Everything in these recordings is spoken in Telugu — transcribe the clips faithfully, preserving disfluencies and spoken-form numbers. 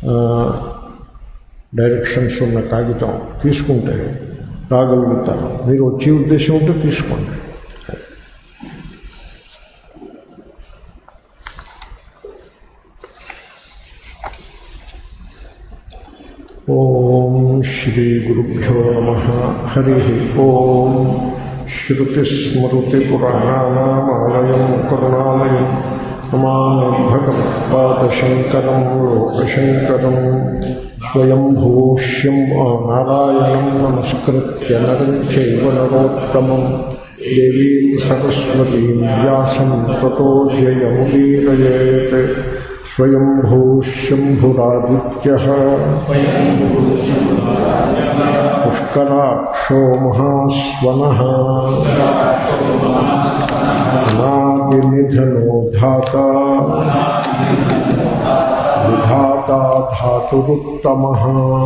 డైరెక్షన్స్ ఉన్న కాగితం తీసుకుంటే రాగలుగుతారు. మీరు వచ్చే ఉద్దేశం ఉంటే తీసుకోండి. ఓం శ్రీ గురుభ్యో నమః. హరి ఓం. శ్రుతిస్మృతిపురాణానామాలయం కరుణాలయం నమామి భగవత్పాదశంకరం లోకశంకరం. స్వయంభూష్యం నారాయణం నమస్కృత్య నరం చైవ నరోత్తమం దేవీం సరస్వతీం వ్యాసం తతో జయముదీరయేత్. స్వయంభూశంభురాదిత్యః పుష్కరాక్షో మహాస్వనః అనాదినిధనో ధాతా విధాతా ధాతురుత్తమః.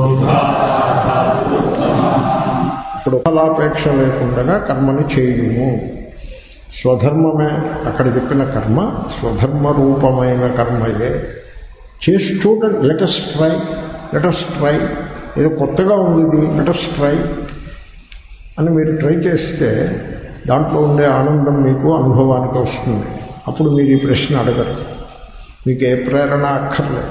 ఇప్పుడు ఫలాపేక్ష లేకుండా కర్మని చేయుము. స్వధర్మమే అక్కడ చెప్పిన కర్మ స్వధర్మ రూపమైన కర్మయే. చేసి చూడండి. లెటస్ ట్రై లెటస్ ట్రై ఏదో కొత్తగా ఉంది ఇది, లెటస్ ట్రై అని మీరు ట్రై చేస్తే దాంట్లో ఉండే ఆనందం మీకు అనుభవానికి వస్తుంది. అప్పుడు మీరు ఈ ప్రశ్న అడగరు. మీకు ఏ ప్రేరణ అక్కర్లేదు.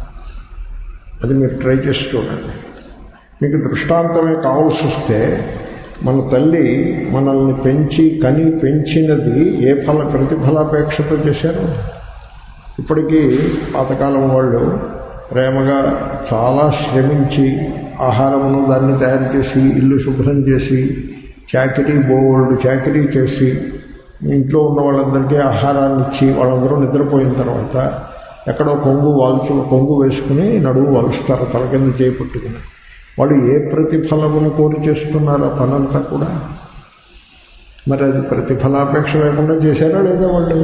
అది మీరు ట్రై చేసి చూడండి. మీకు దృష్టాంతమే కావాల్సి వస్తే మన తల్లి మనల్ని పెంచి కని పెంచినది ఏ ఫల ప్రతిఫలాపేక్షతో చేశారు? ఇప్పటికీ పాతకాలం వాళ్ళు ప్రేమగా చాలా శ్రమించి ఆహారమును దాన్ని తయారు చేసి ఇల్లు శుభ్రం చేసి చాకిరీ బోల్డ్ చాకిరీ చేసి ఇంట్లో ఉన్న వాళ్ళందరికీ ఆహారాన్ని ఇచ్చి వాళ్ళందరూ నిద్రపోయిన తర్వాత ఎక్కడో కొంగు వాల్చు కొంగు వేసుకుని నడువు వాలుస్తారు తల కింద చేయి పట్టుకుని. వాళ్ళు ఏ ప్రతిఫలమును కోరి చేస్తున్నారు ఆ పనంతా కూడా? మరి అది ప్రతిఫలాపేక్ష లేకుండా చేశారా లేదా వాళ్ళు?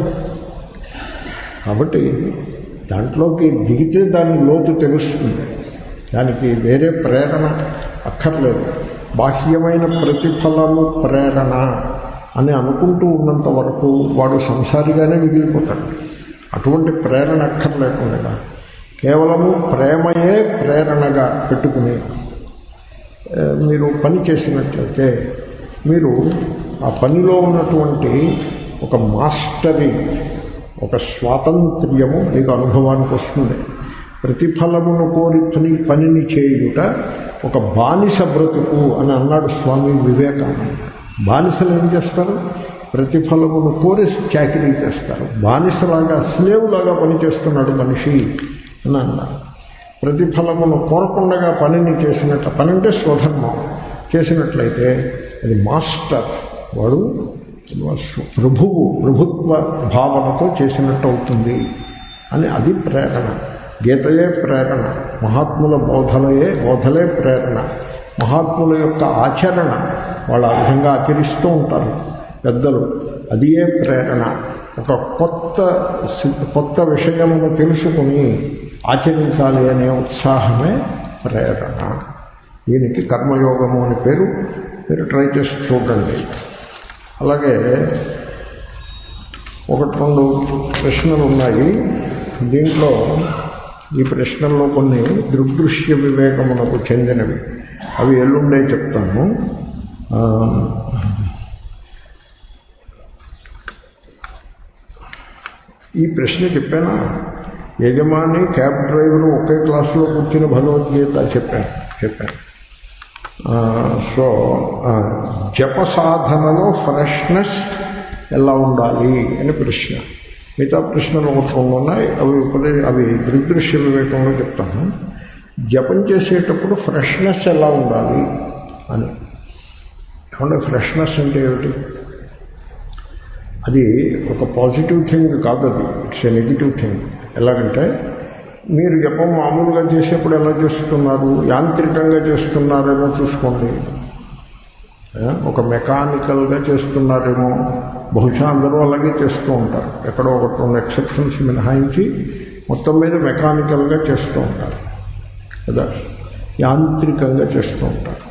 కాబట్టి దాంట్లోకి దిగితే దాని లోతు తెలుస్తుంది. దానికి వేరే ప్రేరణ అక్కర్లేదు. బాహ్యమైన ప్రతిఫలము ప్రేరణ అని అనుకుంటూ ఉన్నంత వరకు వాడు సంసారిగానే మిగిలిపోతాడు. అటువంటి ప్రేరణ అక్కర్లేకుండా కేవలము ప్రేమయే ప్రేరణగా పెట్టుకుని మీరు పని చేసినట్లయితే మీరు ఆ పనిలో ఉన్నటువంటి ఒక మాస్టరీ, ఒక స్వాతంత్ర్యము మీకు అనుభవానికి వస్తుంది. ప్రతిఫలమును కోరి పని పనిని చేయుట ఒక బానిస బ్రతుకు అని అన్నాడు స్వామి వివేకానంద. బానిసలు ఏం చేస్తారు? ప్రతిఫలమును కోరి చాకిరీ చేస్తారు. బానిసలాగా స్లేవులాగా పనిచేస్తున్నాడు మనిషి అని అన్నారు. ప్రతిఫలమును కోరకుండగా పనిని చేసినట్ల పని అంటే స్వధర్మం చేసినట్లయితే అది మాస్టర్, వాడు ప్రభువు ప్రభుత్వ భావనతో చేసినట్టు అవుతుంది అని అది ప్రేరణ. గీతయే ప్రేరణ, మహాత్ముల బోధలయే బోధలే ప్రేరణ, మహాత్ముల యొక్క ఆచరణ. వాళ్ళు ఆ విధంగా ఆచరిస్తూ ఉంటారు పెద్దలు. అదియే ప్రేరణ. ఒక కొత్త కొత్త విషయమును తెలుసుకుని ఆచరించాలి అనే ఉత్సాహమే ప్రేరణ. దీనికి కర్మయోగము అని పేరు. మీరు ట్రై చేసి చూడండి. అలాగే ఒకటి రెండు ప్రశ్నలు ఉన్నాయి. దీంట్లో ఈ ప్రశ్నల్లో కొన్ని దృగ్దృశ్య వివేకమునకు చెందినవి. అవి ఎల్లుండే చెప్తాను. ఈ ప్రశ్న చెప్పానా? యజమాని క్యాబ్ డ్రైవరు ఒకే క్లాసులో కూర్చుని భగవద్గీత చెప్పాను చెప్పాను సో జప సాధనలో ఫ్రెష్నెస్ ఎలా ఉండాలి అని ప్రశ్న. మిగతా ప్రశ్నలు ఒకటి రెండు ఉన్నాయి. అవి ఉపదే అవి దృగ్దృశ్య వివేకంలో చెప్తాను. జపం చేసేటప్పుడు ఫ్రెష్నెస్ ఎలా ఉండాలి అని. అంటే ఫ్రెష్నెస్ అంటే ఏమిటి? అది ఒక పాజిటివ్ థింగ్ కాదు, అది ఇట్స్ ఏ నెగిటివ్ థింగ్. ఎలాగంటే మీరు జపం మామూలుగా చేసేప్పుడు ఎలా చేస్తున్నారు, యాంత్రికంగా చేస్తున్నారేమో చూసుకోండి. ఒక మెకానికల్గా చేస్తున్నారేమో, బహుశా అందరూ అలాగే చేస్తూ ఉంటారు. ఎక్కడో ఒకటి రెండు ఎక్సెప్షన్స్ మినహాయించి మొత్తం మీద మెకానికల్గా చేస్తూ ఉంటారు కదా, యాంత్రికంగా చేస్తూ ఉంటారు.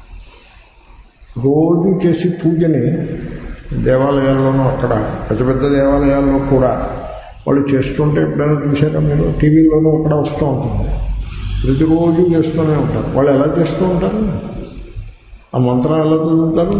రోజు చేసి పూజని దేవాలయాల్లోనూ అక్కడ పెద్ద పెద్ద దేవాలయాల్లో కూడా వాళ్ళు చేస్తుంటే ఎప్పుడైనా చూసారా మీరు? టీవీలోనూ అక్కడ వస్తూ ఉంటుంది. ప్రతిరోజు చేస్తూనే ఉంటారు. వాళ్ళు ఎలా చేస్తూ ఉంటారు? ఆ మంత్రం ఎలా చదువుతారు?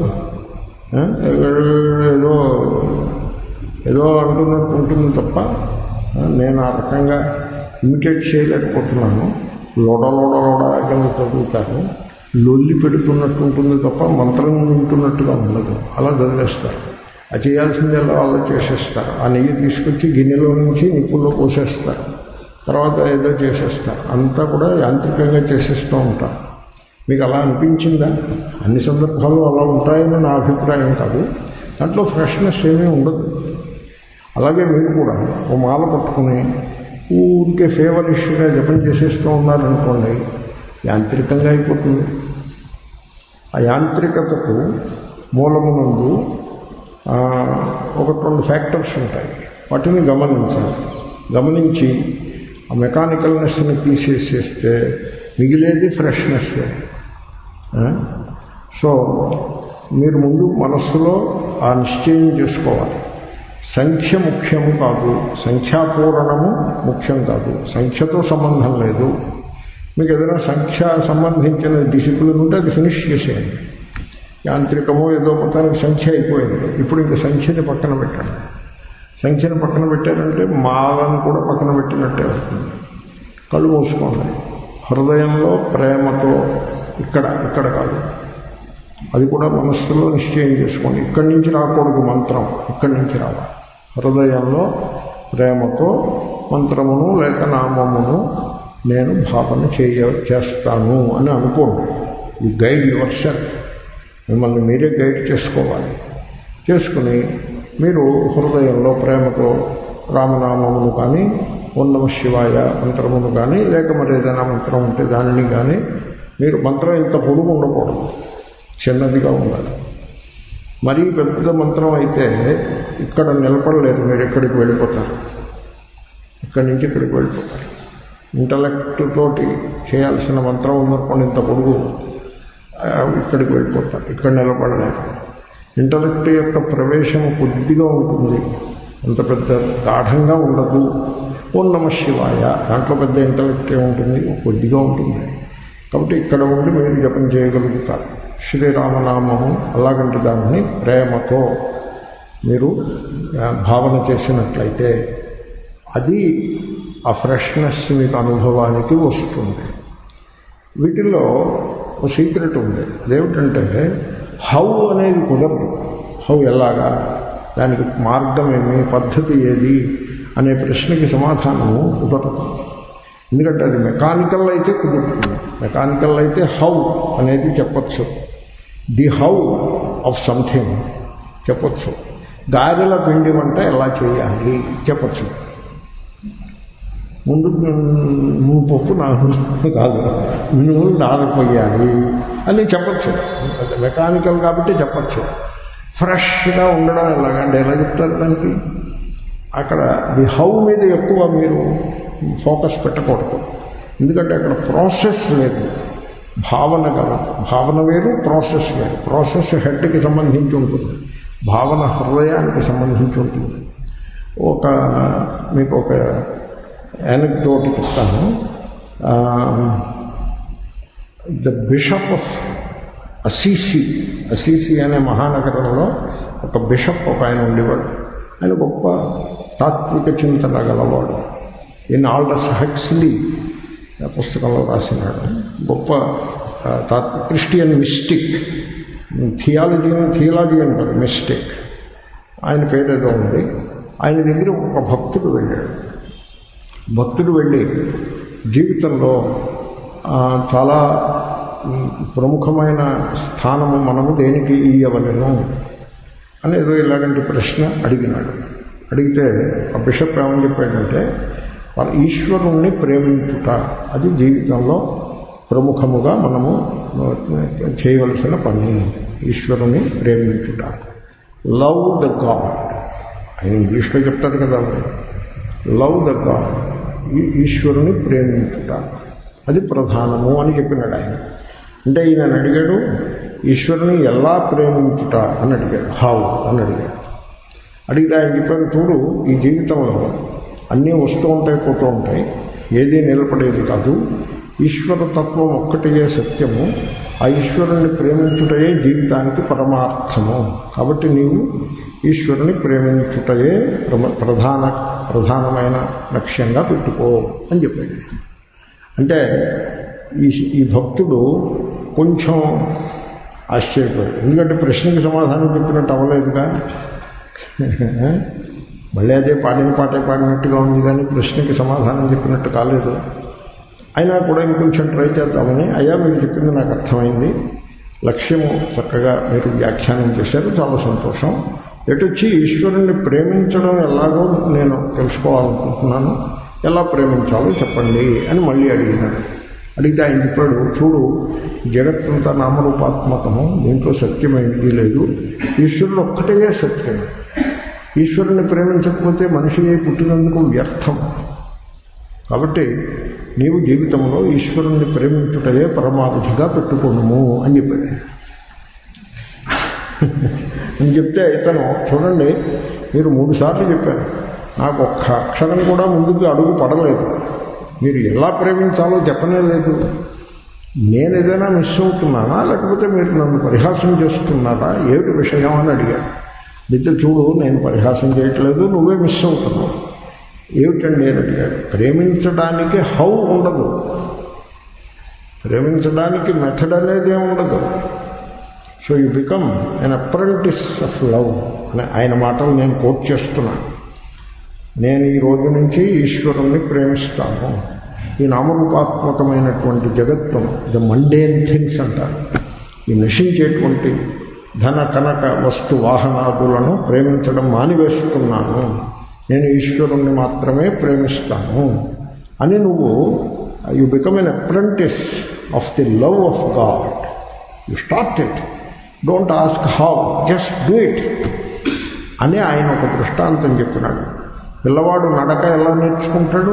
ఏదో ఏదో అంటున్నట్టు ఉంటుంది తప్ప నేను ఆ రకంగా ఇమిటేట్ చేయలేకపోతున్నాను. లోడ లోడ లోడ కింద చదువుతారు. లొల్లి పెడుతున్నట్టు ఉంటుంది తప్ప మంత్రం వింటున్నట్టుగా ఉండదు. అలా చదివేస్తారు. అది చేయాల్సింది ఎలా అలా చేసేస్తారు. ఆ నెయ్యి తీసుకొచ్చి గిన్నెలో నుంచి నిప్పుల్లో పోసేస్తారు. తర్వాత ఏదో చేసేస్తారు. అంతా కూడా యాంత్రికంగా చేసేస్తూ ఉంటారు. మీకు అలా అనిపించిందా? అన్ని సందర్భాలు అలా ఉంటాయని నా అభిప్రాయం కాదు. దాంట్లో ఫ్రెష్నెస్ ఏమీ ఉండదు. అలాగే మీరు కూడా ఓ మాల పట్టుకుని ఊరికే ఫేవరిష్గా జపం చేసేస్తూ ఉన్నారనుకోండి, యాంత్రికంగా అయిపోతుంది. ఆ యాంత్రికతకు మూలమునందు ఒకటి రెండు ఫ్యాక్టర్స్ ఉంటాయి. వాటిని గమనించాలి. గమనించి ఆ మెకానికల్నెస్ని తీసేసేస్తే మిగిలేది ఫ్రెష్నెస్. సో మీరు ముందు మనస్సులో ఆ నిశ్చయం చేసుకోవాలి. సంఖ్య ముఖ్యము కాదు, సంఖ్యాపూరణము ముఖ్యం కాదు. సంఖ్యతో సంబంధం లేదు. మీకు ఏదైనా సంఖ్య సంబంధించిన డిసిప్లిన్ ఉంటే అది ఫినిష్ చేసేయండి. యాంత్రికమో ఏదో మొత్తానికి సంఖ్య అయిపోయింది. ఇప్పుడు ఇంక సంఖ్యని పక్కన పెట్టండి. సంఖ్యను పక్కన పెట్టారంటే మాలను కూడా పక్కన పెట్టినట్టే అవుతుంది. కళ్ళు మూసుకోండి. హృదయంలో ప్రేమతో ఇక్కడ ఇక్కడ కాదు, అది కూడా మనస్సులో నిశ్చయం చేసుకోండి. ఇక్కడి నుంచి రాకూడదు మంత్రం, ఇక్కడి నుంచి రావాలి. హృదయంలో ప్రేమతో మంత్రమును లేక నామమును నేను భావన చేయ చేస్తాను అని అనుకోండి. ఈ గైడ్ యువర్ సెల్ఫ్. మిమ్మల్ని మీరే గైడ్ చేసుకోవాలి. చేసుకుని మీరు హృదయంలో ప్రేమతో రామనామమును కానీ ఓం నమః శివాయ మంత్రమును కానీ లేక మరి ఏదైనా మంత్రం ఉంటే దానిని కానీ, మీరు మంత్రం ఇంత పొడుగు ఉండకూడదు, చిన్నదిగా ఉండాలి. మరీ పెద్ద మంత్రం అయితే ఇక్కడ నిలబడలేదు, మీరు ఎక్కడికి వెళ్ళిపోతారు. ఇక్కడి నుంచి ఇక్కడికి వెళ్ళిపోతారు. ఇంటలెక్ట్ తోటి చేయాల్సిన మంత్రం ఉందనుకోండి, ఇంత పొడుగు, ఇక్కడికి వెళ్ళిపోతారు. ఇక్కడ నిలబడలేదు. ఇంటలెక్ట్ యొక్క ప్రవేశం కొద్దిగా ఉంటుంది, అంత పెద్ద గాఢంగా ఉండదు. ఓం నమః శివాయ దాంట్లో పెద్ద ఇంటలెక్ట్ ఉంటుంది, కొద్దిగా ఉంటుంది. కాబట్టి ఇక్కడ ఉండి మీరు జపం చేయగలుగుతారు. శ్రీరామనామము అలాగంటి దాన్ని ప్రేమతో మీరు భావన చేసినట్లయితే అది ఆ ఫ్రెష్నెస్ మీకు అనుభవానికి వస్తుంది. వీటిల్లో ఒక సీక్రెట్ ఉంది. అదేమిటంటే హౌ అనేది కుదరదు. హౌ ఎలాగా, దానికి మార్గం ఏమి, పద్ధతి ఏది అనే ప్రశ్నకి సమాధానము కుదరదు. ఎందుకంటే అది మెకానికల్ అయితే కుదురుతుంది. మెకానికల్ అయితే హౌ అనేది చెప్పచ్చు. ది హౌ ఆఫ్ సంథింగ్ చెప్పచ్చు. గారెల పిండి వంట ఎలా చేయాలి చెప్పచ్చు. ముందు నువ్వు పప్పు నాకు కాదు, నువ్వు నానపోయాలి అని చెప్పచ్చు. మెకానికల్ కాబట్టి చెప్పచ్చు. ఫ్రెష్గా ఉండడం ఎలాగంటే ఎలా చెప్తారు దానికి? అక్కడ ది హౌ మీద ఎక్కువ మీరు ఫోకస్ పెట్టకూడదు. ఎందుకంటే అక్కడ ప్రాసెస్ లేదు, భావన కదా. భావన వేరు, ప్రాసెస్ వేరు. ప్రాసెస్ హెడ్కి సంబంధించి ఉంటుంది, భావన హృదయానికి సంబంధించి ఉంటుంది. ఒక మీకు ఒక యానెక్డోట్ చెప్తాను. The bishop of Assisi Assisi అనే మహానగరంలో ఒక బిషప్ ఒక ఆయన ఉండేవాడు. ఆయన గొప్ప తాత్విక చింతన గలవాడు. ఈయన ఆల్డస్ హక్స్లీ పుస్తకంలో రాసినాడు. గొప్ప తాత్విక క్రిస్టియన్ మిస్టిక్, థియాలజీ థియాలజీ అంటారు, మిస్టిక్. ఆయన పేరేదో ఉంది. ఆయన దగ్గర ఒక భక్తుడు వెళ్ళాడు. భక్తుడు వెళ్ళి జీవితంలో చాలా ప్రముఖమైన స్థానము మనము దేనికి ఇయ్యవలెను అనేదో ఇలాగంటి ప్రశ్న అడిగినాడు. అడిగితే ఆ బిషప్ ఏమని చెప్పాడంటే, వాళ్ళ ఈశ్వరుణ్ణి ప్రేమించుట అది జీవితంలో ప్రముఖముగా మనము చేయవలసిన పని. ఈశ్వరుని ప్రేమించుట, లవ్ ద గాడ్. ఆయన ఇంగ్లీష్లో చెప్తాడు కదా, లవ్ ద గాడ్, ఈ ఈశ్వరుని ప్రేమించుట అది ప్రధానము అని చెప్పినాడు ఆయన. అంటే ఈయన అడిగాడు, ఈశ్వరుని ఎలా ప్రేమించుట అని అడిగాడు. హౌ అని అడిగాడు. అడిగితే ఆయన చెప్పాడు, చూడు, ఈ జీవితంలో అన్నీ వస్తూ ఉంటాయి, పోతూ ఉంటాయి, ఏదీ నిలబడేది కాదు. ఈశ్వరతత్వం ఒక్కటియే సత్యము, ఆ ఈశ్వరుని ప్రేమించుటయే జీవితానికి పరమార్థము. కాబట్టి నీవు ఈశ్వరుని ప్రేమించుటయే ప్రధాన ప్రధానమైన లక్ష్యంగా పెట్టుకో అని చెప్పాడు. అంటే ఈ ఈ భక్తుడు కొంచెం ఆశ్చర్యపోయాడు. ఎందుకంటే ప్రశ్నకి సమాధానం చెప్పినట్టు అవ్వలేదుగా, మళ్ళీ అదే పాడిన పాటే పాడినట్టుగా ఉంది కానీ ప్రశ్నకి సమాధానం చెప్పినట్టు కాలేదు. అయినా కూడా ఇంకొంచెం ట్రై చేద్దామని, అయ్యా మీరు చెప్పింది నాకు అర్థమైంది, లక్ష్యము చక్కగా మీరు వ్యాఖ్యానం చేశారు, చాలా సంతోషం. ఎటొచ్చి ఈశ్వరుణ్ణి ప్రేమించడం ఎలాగో నేను తెలుసుకోవాలనుకుంటున్నాను, ఎలా ప్రేమించాలో చెప్పండి అని మళ్ళీ అడిగినాడు. అడిగితే ఆయన చెప్పాడు, చూడు జగత్తంతా నామరూపాత్మకము, దీంట్లో సత్యమైంది లేదు, ఈశ్వరుడు ఒక్కటే సత్యం. ఈశ్వరుని ప్రేమించకపోతే మనిషి పుట్టినందుకు వ్యర్థం. కాబట్టి నీవు జీవితంలో ఈశ్వరుణ్ణి ప్రేమించుటయే పరమావధిగా పెట్టుకున్నాము అని చెప్పాడు. అని చెప్తే ఇతను, చూడండి మీరు మూడు సార్లు చెప్పారు, నాకు ఒక్క అక్షరం కూడా ముందుకు అడుగు పడలేదు, మీరు ఎలా ప్రేమించాలో చెప్పనే లేదు. నేను ఏదైనా మిస్ అవుతున్నానా, లేకపోతే మీరు నన్ను పరిహాసం చేస్తున్నారా, ఏమిటి విషయం అని అడిగాడు. అయితే చూడు నేను పరిహాసం చేయట్లేదు, నువ్వే మిస్ అవుతున్నావు. ఏమిటండి అని అడిగాడు. ప్రేమించడానికి హౌ ఉండదు, ప్రేమించడానికి మెథడ్ అనేది ఉండదు. So you become an apprentice of love అని ఆయన మాటలు నేను కోట్ చేస్తున్నా. నేను ఈ రోజు నుంచి ఈశ్వరుణ్ణి ప్రేమిస్తాను. ఈ నామరూపాత్మకమైనటువంటి జగత్తు, ద మండేన్ థింగ్స్ అంటారు, ఈ నశించేటువంటి ధన కనక వస్తు వాహనాదులను ప్రేమించడం మానివేస్తున్నాను, నేను ఈశ్వరుణ్ణి మాత్రమే ప్రేమిస్తాను అని నువ్వు you become an apprentice of the love of God. You start it, don't ask how, just do it అని ఆయన ఒక దృష్టాంతం చెప్పినాడు. పిల్లవాడు నడక ఎలా నేర్చుకుంటాడు?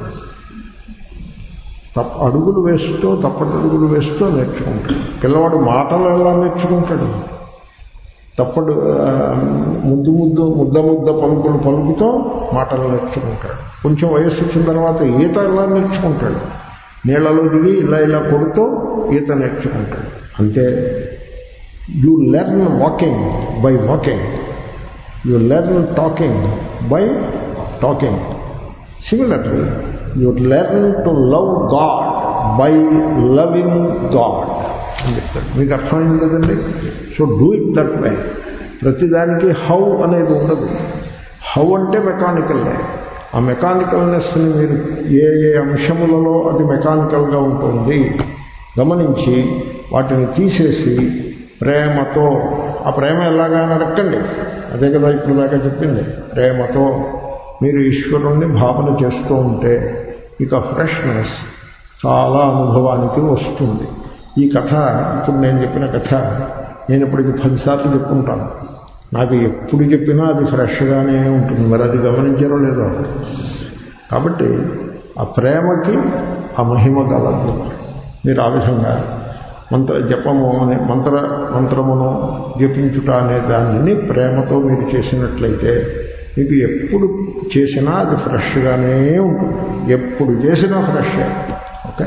తప్ప అడుగులు వేస్తూ తప్పటడుగులు వేస్తూ నేర్చుకుంటాడు. పిల్లవాడు మాటలు ఎలా నేర్చుకుంటాడు? తప్పడు ముద్దు ముద్దు ముద్ద ముద్ద పలుకులు పలుకుతో మాటలు నేర్చుకుంటాడు. కొంచెం వయస్సు వచ్చిన తర్వాత ఈత ఎలా నేర్చుకుంటాడు? నీళ్ళలో దిగి ఇలా ఇలా కొడుతూ ఈత నేర్చుకుంటాడు. అంతే. You learn walking by walking, you learn talking by talking. Similarly you learn to love God by loving God అని చెప్తాడు. మీకు అర్థమైంది కదండి? So do it that way. ప్రతిదానికి హౌ అనేది ఉండదు. హౌ అంటే మెకానికల్లే. ఆ మెకానికల్నెస్ని మీరు ఏ ఏ అంశములలో అది మెకానికల్గా ఉంటుంది గమనించి వాటిని తీసేసి ప్రేమతో, ఆ ప్రేమ ఎలాగా అడగండి, అదే కదా ఇప్పుడు దాకా చెప్పింది. ప్రేమతో మీరు ఈశ్వరుణ్ణి భావన చేస్తూ ఉంటే ఇక ఫ్రెష్నెస్ చాలా అనుభవానికి వస్తుంది. ఈ కథ, ఇప్పుడు నేను చెప్పిన కథ నేను ఇప్పటికి పదిసార్లు చెప్పుకుంటాను. నాకు ఎప్పుడు చెప్పినా అది ఫ్రెష్గానే ఉంటుంది. మరి అది గమనించారో లేదో. కాబట్టి ఆ ప్రేమకి ఆ మహిమ గలదు. మీరు ఆ విధంగా మంత్ర జపము అనే మంత్ర మంత్రమును జపించుట అనే దానిని ప్రేమతో మీరు చేసినట్లయితే మీకు ఎప్పుడు చేసినా అది ఫ్రెష్గానే ఉంటుంది. ఎప్పుడు చేసినా ఫ్రెష్. ఓకే.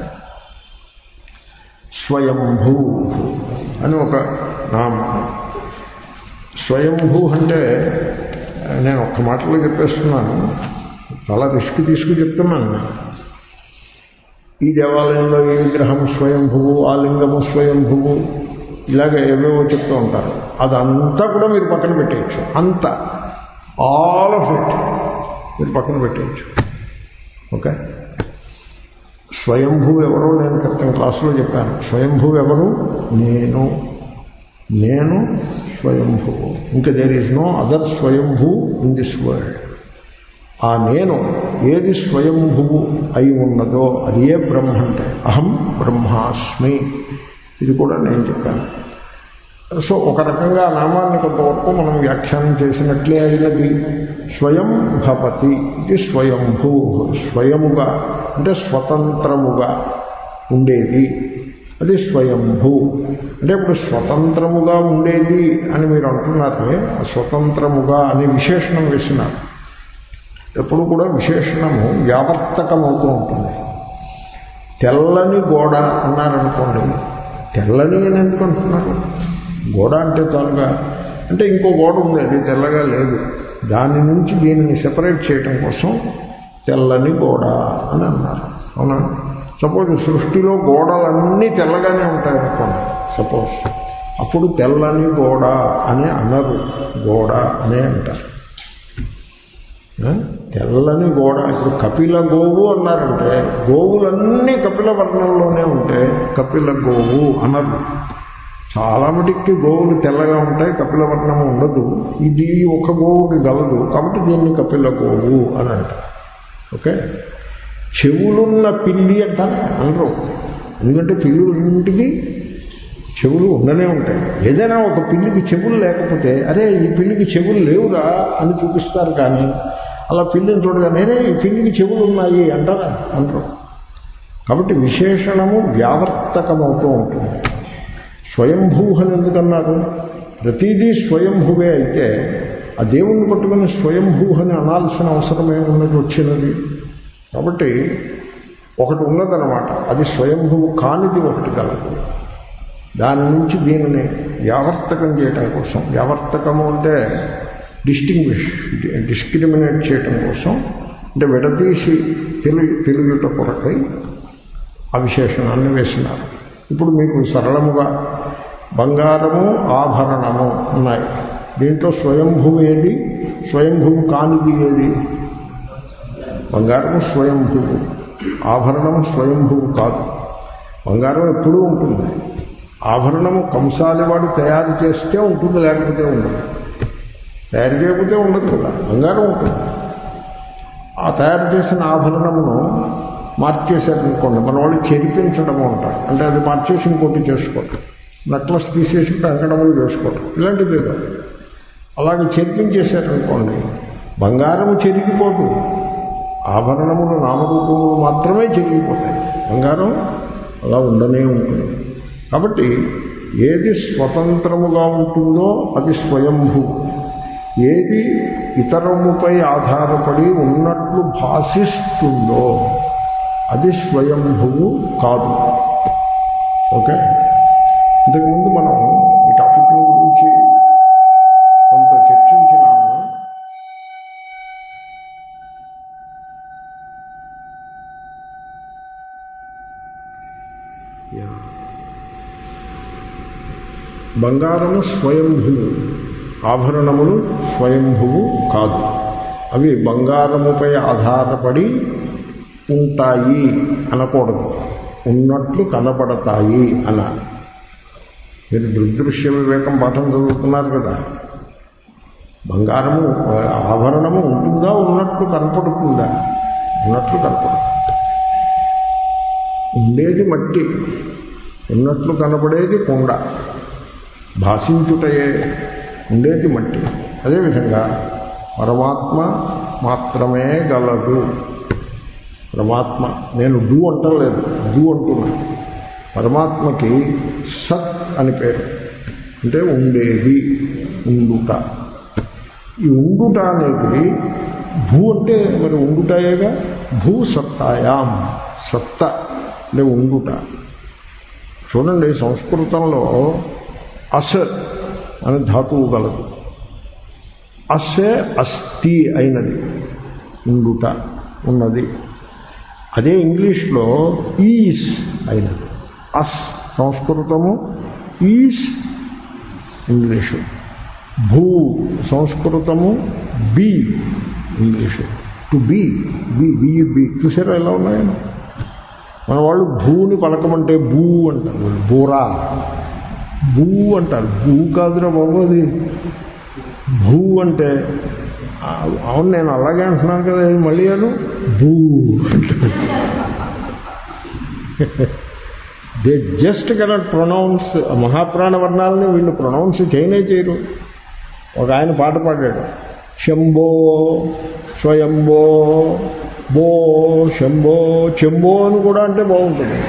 స్వయంభూ అని ఒక నామం. స్వయంభూ అంటే నేను ఒక్క మాటలో చెప్పేస్తున్నాను, చాలా రిస్క్ తీసుకు చెప్తున్నాను. ఈ దేవాలయంలో ఈ విగ్రహం స్వయంభువు, ఆ లింగము స్వయంభువు, ఇలాగ ఏవేవో చెప్తూ ఉంటారు. అదంతా కూడా మీరు పక్కన పెట్టేయచ్చు. అంతా, ఆల్ ఆఫ్ ఇట్ మీరు పక్కన పెట్టేయచ్చు. ఓకే. స్వయంభూ ఎవరో నేను క్రితం క్లాసులో చెప్పాను. స్వయంభూ ఎవరు? నేను. నేను స్వయంభువు. ఇంకా దేర్ ఈజ్ నో అదర్ స్వయంభూ ఇన్ దిస్ వరల్డ్. ఆ నేను ఏది స్వయంభువు అయి ఉన్నదో అది ఏ బ్రహ్మ అంటే అహం బ్రహ్మాస్మి. ఇది కూడా నేను చెప్పాను. సో ఒక రకంగా నామాన్ని కొంతవరకు మనం వ్యాఖ్యానం చేసినట్లే అయినది. స్వయం భవతి, ఇది స్వయంభూ, స్వయముగా అంటే స్వతంత్రముగా ఉండేది, అది స్వయంభూ. అంటే ఇప్పుడు స్వతంత్రముగా ఉండేది అని మీరు అంటున్నారే, స్వతంత్రముగా అనే విశేషణం వేసినారు. ఎప్పుడు కూడా విశేషణము వ్యావర్తకమవుతూ ఉంటుంది. తెల్లని గోడ అన్నారనుకోండి, తెల్లని అని ఎందుకు అంటున్నారు? గోడ అంటే చాలుగా, అంటే ఇంకో గోడ ఉంది, అది తెల్లగా లేదు, దాని నుంచి దీనిని సెపరేట్ చేయటం కోసం తెల్లని గోడ అని అన్నారు. అవునా? సపోజ్ సృష్టిలో గోడలన్నీ తెల్లగానే ఉంటాయి అనుకోండి సపోజ్, అప్పుడు తెల్లని గోడ అని అనరు, గోడ అనే అంటారు. తెల్లని గోడ, ఇప్పుడు కపిల గోవు అన్నారంటే గోవులన్నీ కపిల వర్ణంలోనే ఉంటే కపిల గోవు అనరు. చాలా మటుకి గోవులు తెల్లగా ఉంటాయి, కపిల వర్ణం ఉండదు. ఇది ఒక గోవుకి గలదు కాబట్టి దీన్ని కపిల గోవు అని అంటారు. ఓకే, చెవులున్న పిల్లి అంటారు అనరు, ఎందుకంటే పిల్లులన్నింటికి చెవులు ఉండనే ఉంటాయి. ఏదైనా ఒక పిల్లికి చెవులు లేకపోతే అరే ఈ పిల్లికి చెవులు లేవురా అని చూపిస్తారు, కానీ అలా పిల్లిని చూడగానే ఈ పిల్లికి చెవులు ఉన్నాయి అంటారా? అంటారు. కాబట్టి విశేషణము వ్యావర్తకమవుతూ ఉంటుంది. స్వయంభూ అని ఎందుకన్నారు? ప్రతిదీ స్వయంభువే అయితే ఆ దేవుణ్ణి పట్టుకుని స్వయంభూ అని అనాల్సిన అవసరం ఏమున్నది వచ్చినది? కాబట్టి ఒకటి ఉన్నదన్నమాట, అది స్వయంభువు కానిది ఒకటి కలదు. దాని నుంచి దీనిని వ్యావర్తకం చేయటం కోసం, వ్యావర్తకము అంటే డిస్టింగ్విష్ డిస్క్రిమినేట్ చేయటం కోసం, అంటే విడదీసి తెలుగు తెలుగుట కొరకై ఆ విశేషణాన్ని వేసినారు. ఇప్పుడు మీకు సరళముగా బంగారము ఆభరణము ఉన్నాయి, దీంట్లో స్వయంభువు ఏది, స్వయంభువు కానిది ఏది? బంగారము స్వయంభువు, ఆభరణము స్వయంభువు కాదు. బంగారం ఎప్పుడూ ఉంటుంది, ఆభరణము కంసాలి వాడు తయారు చేస్తే ఉంటుంది, లేకపోతే ఉండదు. తయారు చేయకపోతే ఉండదు కదా, బంగారం ఉంటుంది. ఆ తయారు చేసిన ఆభరణమును మార్చేశారనుకోండి, మన వాళ్ళు చెరిపించడము అంటారు, అంటే అది మార్చేసి ఇంకోటి చేసుకోవటం, నెక్లెస్ తీసేసి కంకణములు చేసుకోవటం, ఇలాంటిది ఏదో. అలాగే చెరిపించేశారనుకోండి, బంగారము చెరిగిపోదు, ఆభరణములు నామరూపములు మాత్రమే చెరిగిపోతాయి, బంగారం అలా ఉండనే ఉంటుంది. కాబట్టి ఏది స్వతంత్రముగా ఉంటుందో అది స్వయంభూ, ఏది ఇతరముపై ఆధారపడి ఉన్నట్లు భాషిస్తుందో అది స్వయంభువు కాదు. ఓకే, ఇంతకుముందు మనం ఈ టాపిక్ గురించి కొంత చర్చించినాము. బంగారము స్వయంభువు, ఆభరణములు స్వయంభువు కాదు. అవి బంగారముపై ఆధారపడి ఉంటాయి అనకూడదు, ఉన్నట్లు కనపడతాయి అనాలి. మీరు దృదృశ్య వివేకం పాఠం చదువుతున్నారు కదా, బంగారము ఆభరణము ఉంటుందా, ఉన్నట్లు కనపడుతుందా? ఉన్నట్లు కనపడుతుంది. ఉండేది మట్టి, ఉన్నట్లు కనపడేది కుండ, భాషించుటయే ఉండేది మట్టి. అదేవిధంగా పరమాత్మ మాత్రమే గలదు. పరమాత్మ, నేను డూ అంటలేదు, డూ అంటున్నా. పరమాత్మకి సత్ అని పేరు, అంటే ఉండేది, ఉండుట. ఈ ఉండుట అనేది భూ అంటే మరి ఉండుటాయేగా, భూ సత్తాయాం, సత్త అంటే ఉండుట. చూడండి, సంస్కృతంలో అస అనే ధాతువు గలదు. అస్సే అస్థి అయినది, ఉండుట ఉన్నది. అదే ఇంగ్లీష్లో ఈస్ అయినది. అస్ సంస్కృతము, ఈస్ ఇంగ్లీషు. భూ సంస్కృతము, be English. To be, be be be చూసారా ఎలా ఉన్నాయని? మన వాళ్ళు భూని పలకమంటే భూ అంటారు, బూరా భూ అంటారు. భూ కాదురా బాబు, అది భూ అంటే. అవును, నేను అలాగే అంటున్నాను కదా, మళ్ళీ అను భూ అంటారు. They just cannot pronounce. మహాప్రాణ వర్ణాలని వీళ్ళు ప్రొనౌన్స్ చేయనే చేయరు. ఒక ఆయన పాట పాడాడు, శంభో స్వయంభో బో శంభో చెంబో అని కూడా అంటే బాగుంటుంది.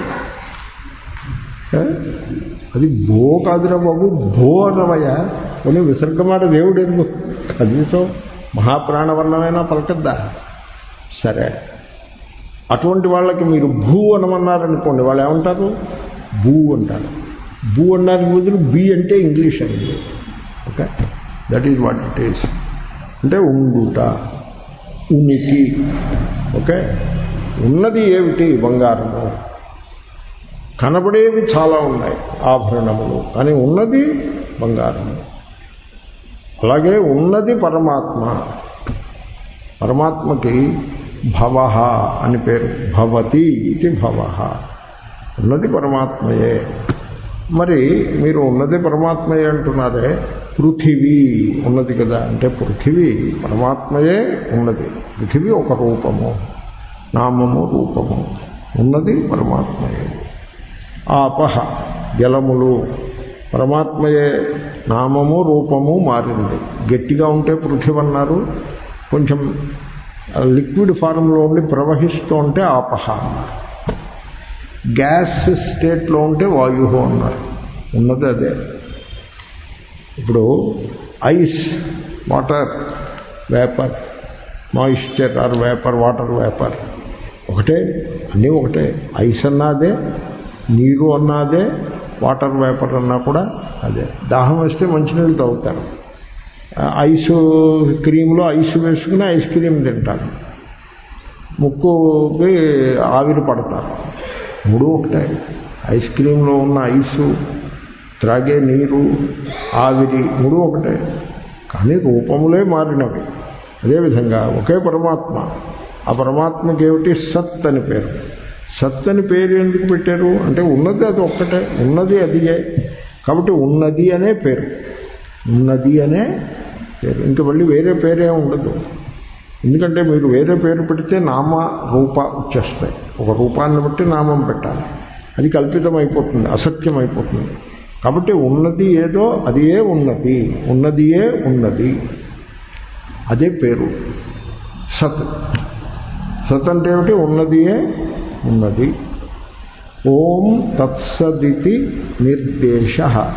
అది భో కాదురా బాబు, భో అన్నవయ్యా. కొన్ని విసర్గమాట దేవుడు ఎందుకు, కనీసం మహాప్రాణవర్ణమైనా పలకద్దా? సరే, అటువంటి వాళ్ళకి మీరు భూ అనమన్నారనుకోండి, వాళ్ళు ఏమంటారు? భూ అంటారు. భూ అన్నానికి బదులు బి అంటే ఇంగ్లీష్ అండి. Okay, that is what it is. అంటే ఉండుట, ఉనికి. ఓకే, ఉన్నది ఏమిటి? బంగారము. కనబడేవి చాలా ఉన్నాయి, ఆభరణములు, కానీ ఉన్నది బంగారము. అలాగే ఉన్నది పరమాత్మ. పరమాత్మకి భవః అని పేరు. భవతి ఇది భవః. ఉన్నది పరమాత్మయే. మరి మీరు ఉన్నది పరమాత్మయే అంటున్నారే, పృథివీ ఉన్నది కదా అంటే పృథివీ పరమాత్మయే ఉన్నది. పృథివీ ఒక రూపము, నామము రూపము. ఉన్నది పరమాత్మయే. ఆపహ జలములు పరమాత్మయే. నామము రూపము మారింది. గట్టిగా ఉంటే పృథివీ అన్నారు, కొంచెం లిక్విడ్ ఫారంలో ఉండి ప్రవహిస్తూ ఉంటే ఆపహ అన్నారు. గ్యాస్ స్టేట్లో ఉంటే వాయు అన్నారు. ఉన్నది అదే. ఇప్పుడు ice, water vapour, moisture or vapour, water vapour ఒకటే, అన్నీ ఒకటే. ఐస్ అన్నా అదే, నీరు అన్నా అదే, వాటర్ వేపర్ అన్నా కూడా అదే. దాహం వేస్తే మంచినీళ్ళు తాగుతారు. ఐసు క్రీమ్లో ఐస్ వేసుకుని ఐస్ క్రీమ్ తింటారు. ముక్కుకి ఆవిరి పడతారు. మూడు ఒకటే. ఐస్ క్రీమ్లో ఉన్న ఐసు, త్రాగే నీరు, ఆవిరి మూడు ఒకటే, కానీ రూపములే మారినవి. అదేవిధంగా ఒకే పరమాత్మ. ఆ పరమాత్మకి ఏమిటి? సత్ అని పేరు. సత్ అని పేరు ఎందుకు పెట్టారు అంటే ఉన్నది అది ఒక్కటే, ఉన్నది అదియే. కాబట్టి ఉన్నది అనే పేరు, ఉన్నది అనే పేరు. ఇంక మళ్ళీ వేరే పేరే ఉండదు. ఎందుకంటే మీరు వేరే పేరు పెడితే నామ రూప వచ్చేస్తాయి. ఒక రూపాన్ని బట్టి నామం పెట్టాలి, అది కల్పితం అయిపోతుంది, అసత్యం అయిపోతుంది. కాబట్టి ఉన్నది ఏదో అదియే ఉన్నది, ఉన్నదియే ఉన్నది, అదే పేరు సత్. సత్ అంటే ఏమిటి? ఉన్నదియే ఉన్నది. ఓం తత్సదితి నిర్దేశ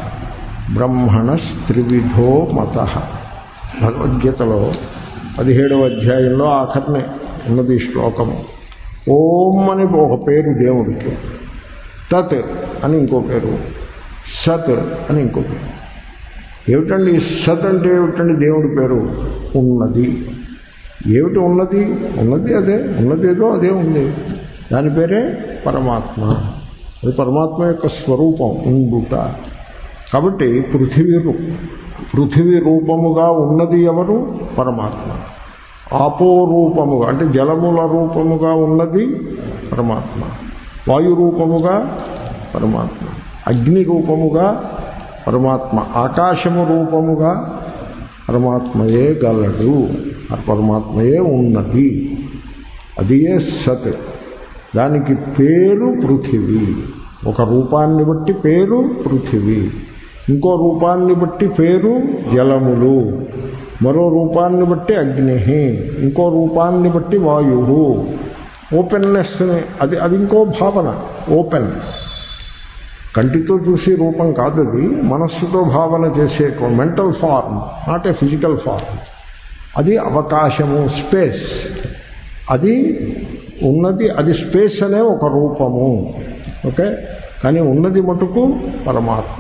బ్రహ్మణస్త్రివిధో మత. భగవద్గీతలో పదిహేడవ అధ్యాయంలో ఆఖరినే ఉన్నది శ్లోకము. ఓం అని ఒక పేరు దేవుడికి, తత్ అని ఇంకో పేరు, సత్ అని ఇంకో పేరు. ఏమిటండి సత్ అంటే? ఏమిటండి దేవుడి పేరు? ఉన్నది. ఏమిటి ఉన్నది? ఉన్నది అదే, ఉన్నది ఏదో అదే ఉంది, దాని పేరే పరమాత్మ. అది పరమాత్మ యొక్క స్వరూపం, ఉండుట. కాబట్టి పృథివీ పృథివీ రూపముగా ఉన్నది ఎవరు? పరమాత్మ. ఆపో రూపముగా అంటే జలముల రూపముగా ఉన్నది పరమాత్మ. వాయు రూపముగా పరమాత్మ. అగ్ని రూపముగా పరమాత్మ. ఆకాశము రూపముగా పరమాత్మయే గలడు, ఆ పరమాత్మయే ఉన్నది. అదియే సత్. దానికి పేరు పృథివీ. ఒక రూపాన్ని బట్టి పేరు పృథివీ, ఇంకో రూపాన్ని బట్టి పేరు జలములు, మరో రూపాన్ని బట్టి అగ్ని, ఇంకో రూపాన్ని బట్టి వాయువు. ఓపెన్నెస్ అది అది ఇంకో భావన. ఓపెన్ కంటితో చూసే రూపం కాదు అది, మనస్సుతో భావన చేసే mental form, not a physical form. అది అవకాశము, స్పేస్. అది ఉన్నది, అది స్పేస్ అనే ఒక రూపము. ఓకే, కానీ ఉన్నది మటుకు పరమాత్మ.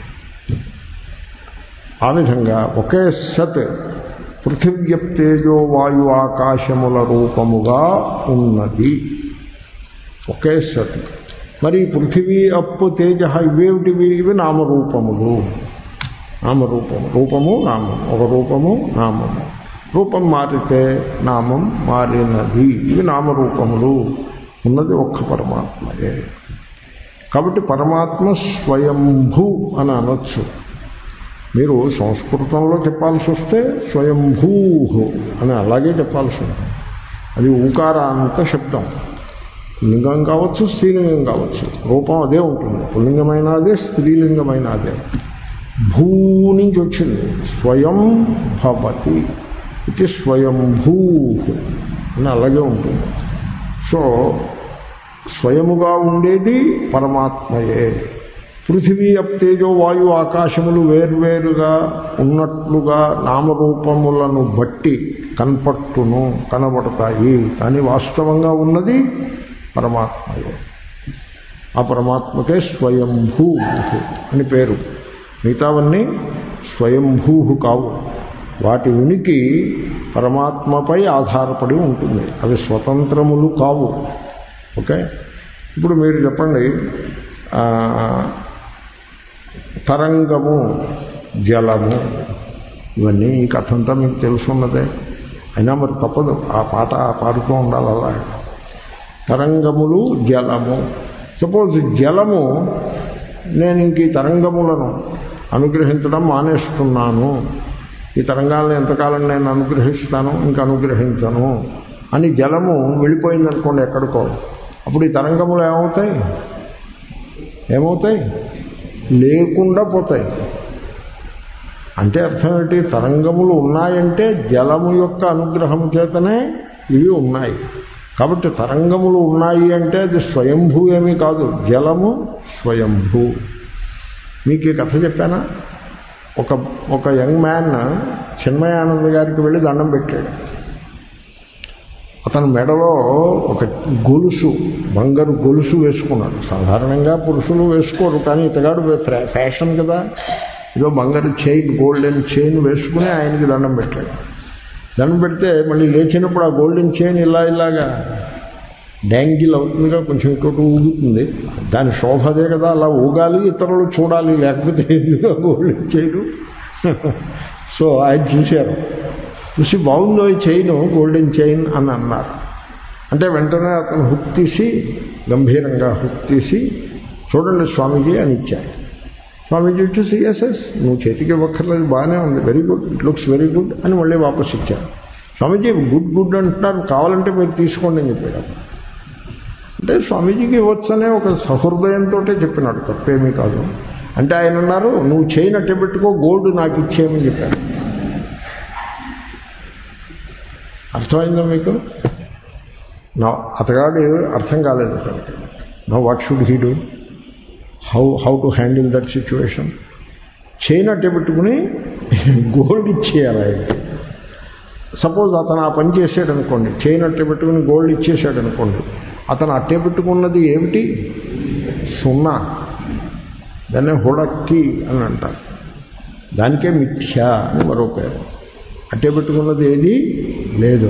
ఆ విధంగా ఒకే సత్ పృథివ్యప్తేజో వాయు ఆకాశముల రూపముగా ఉన్నది, ఒకే సత్. మరి పృథివీ అప్పు తేజ ఇవేమిటివి? ఇవి నామరూపములు. నామరూపము, రూపము నామం, ఒక రూపము నామము. రూపం మారితే నామం మారినది. ఇవి నామరూపములు. ఉన్నది ఒక్క పరమాత్మయే. కాబట్టి పరమాత్మ స్వయంభూ అని అనొచ్చు. మీరు సంస్కృతంలో చెప్పాల్సి వస్తే స్వయంభూ అని అలాగే చెప్పాల్సి ఉంటుంది. అది ఊకారాంత శబ్దం. లింగం కావచ్చు, స్త్రీలింగం కావచ్చు, రూపం అదే ఉంటుంది. పుల్లింగమైన అదే, స్త్రీలింగమైన అదే. భూ నుంచి వచ్చింది. స్వయం భవతి ఇది స్వయంభూ అని అలాగే ఉంటుంది. సో స్వయముగా ఉండేది పరమాత్మయే. పృథివీ అప్తేజో వాయు ఆకాశములు వేర్వేరుగా ఉన్నట్లుగా నామరూపములను బట్టి కనపట్టును కనబడతాయి. కానీ వాస్తవంగా ఉన్నది పరమాత్మయే. ఆ పరమాత్మకే స్వయంభూ అని పేరు. మిగతావన్నీ స్వయంభూ కావు. వాటి ఉనికి పరమాత్మపై ఆధారపడి ఉంటుంది. అవి స్వతంత్రములు కావు. ఓకే, ఇప్పుడు మీరు చెప్పండి, తరంగము, జలము, ఇవన్నీ ఈ కథ అంతా మీకు తెలుసున్నదే. అయినా మరి తప్పదు, ఆ పాట పాడుతూ ఉండాలి. అలా తరంగములు, జలము. సపోజ్ జలము, నేను ఇంక ఈ తరంగములను అనుగ్రహించడం మానేస్తున్నాను, ఈ తరంగాలను ఎంతకాలం నేను అనుగ్రహిస్తాను, ఇంకా అనుగ్రహించను అని జలము వెళ్ళిపోయిందనుకోండి ఎక్కడికో, అప్పుడు ఈ తరంగములు ఏమవుతాయి ఏమవుతాయి లేకుండా పోతాయి. అంటే అర్థం ఏంటి? తరంగములు ఉన్నాయంటే జలము యొక్క అనుగ్రహం చేతనే ఇవి ఉన్నాయి. కాబట్టి తరంగములు ఉన్నాయి అంటే అది స్వయంభూ ఏమీ కాదు, జలము స్వయంభూ. మీకు ఈ కథ చెప్పానా? ఒక ఒక యంగ్ మ్యాన్ చిన్మయానంద గారికి వెళ్ళి దండం పెట్టాడు. అతను మెడలో ఒక గొలుసు, బంగారు గొలుసు వేసుకున్నాడు. సాధారణంగా పురుషులు వేసుకోరు, కానీ ఇతగాడు ఫ్యాషన్ కదా, ఏదో బంగారు చైన్, గోల్డెన్ చైన్ వేసుకుని ఆయనకి దండం పెట్టాడు. దండం పెడితే మళ్ళీ లేచినప్పుడు ఆ గోల్డెన్ చైన్ ఇలా ఇలాగా డ్యాంగిల్ అవుతుందిగా, కొంచెం ఇంకోటి ఊగుతుంది. దాని శోభ అదే కదా, అలా ఊగాలి, ఇతరులు చూడాలి, లేకపోతే ఎందుకు గోల్డెన్ చైన్. సో ఆయన చూశారు, చూసి బాగుందో ఈ చైన్, గోల్డెన్ చైన్ అని అన్నారు. అంటే వెంటనే అతను హుక్ తీసి, గంభీరంగా హుక్ తీసి, చూడండి స్వామీజీ అని ఇచ్చారు. స్వామీజీ చూసి ఎస్ ఎస్ నువ్వు చేతికి ఇవ్వక్కర్లేదు, బాగానే ఉంది, very good, it looks very good అని మళ్ళీ వాపస్ ఇచ్చారు. స్వామీజీ గుడ్ గుడ్ అంటున్నారు, కావాలంటే మీరు తీసుకోండి అని చెప్పాడు. అంటే స్వామీజీకి ఇవ్వచ్చనే ఒక సహృదయంతో చెప్పినాడు, తప్పేమీ కాదు. అంటే ఆయన అన్నారు, నువ్వు చైన్ అట్టే పెట్టుకో, గోల్డ్ నాకు ఇచ్చేయమని చెప్పారు. అర్థమైందా మీకు? నా అతగాడు అర్థం కాలేదు. No what should he do, how how to handle that situation. Chain అట్టే పెట్టుకుని గోల్డ్ ఇచ్చేయాలి ఆయన. సపోజ్ అతను ఆ పని చేసాడు అనుకోండి, చైన్ అట్టే పెట్టుకుని గోల్డ్ ఇచ్చేసాడు అనుకోండి, అతను అట్టే పెట్టుకున్నది ఏమిటి? సున్నా. దాన్నే హుడక్కి అని అంటారు. దానికే మిథ్య అని మరో పేరు. అట్టే పెట్టుకున్నది ఏది లేదు,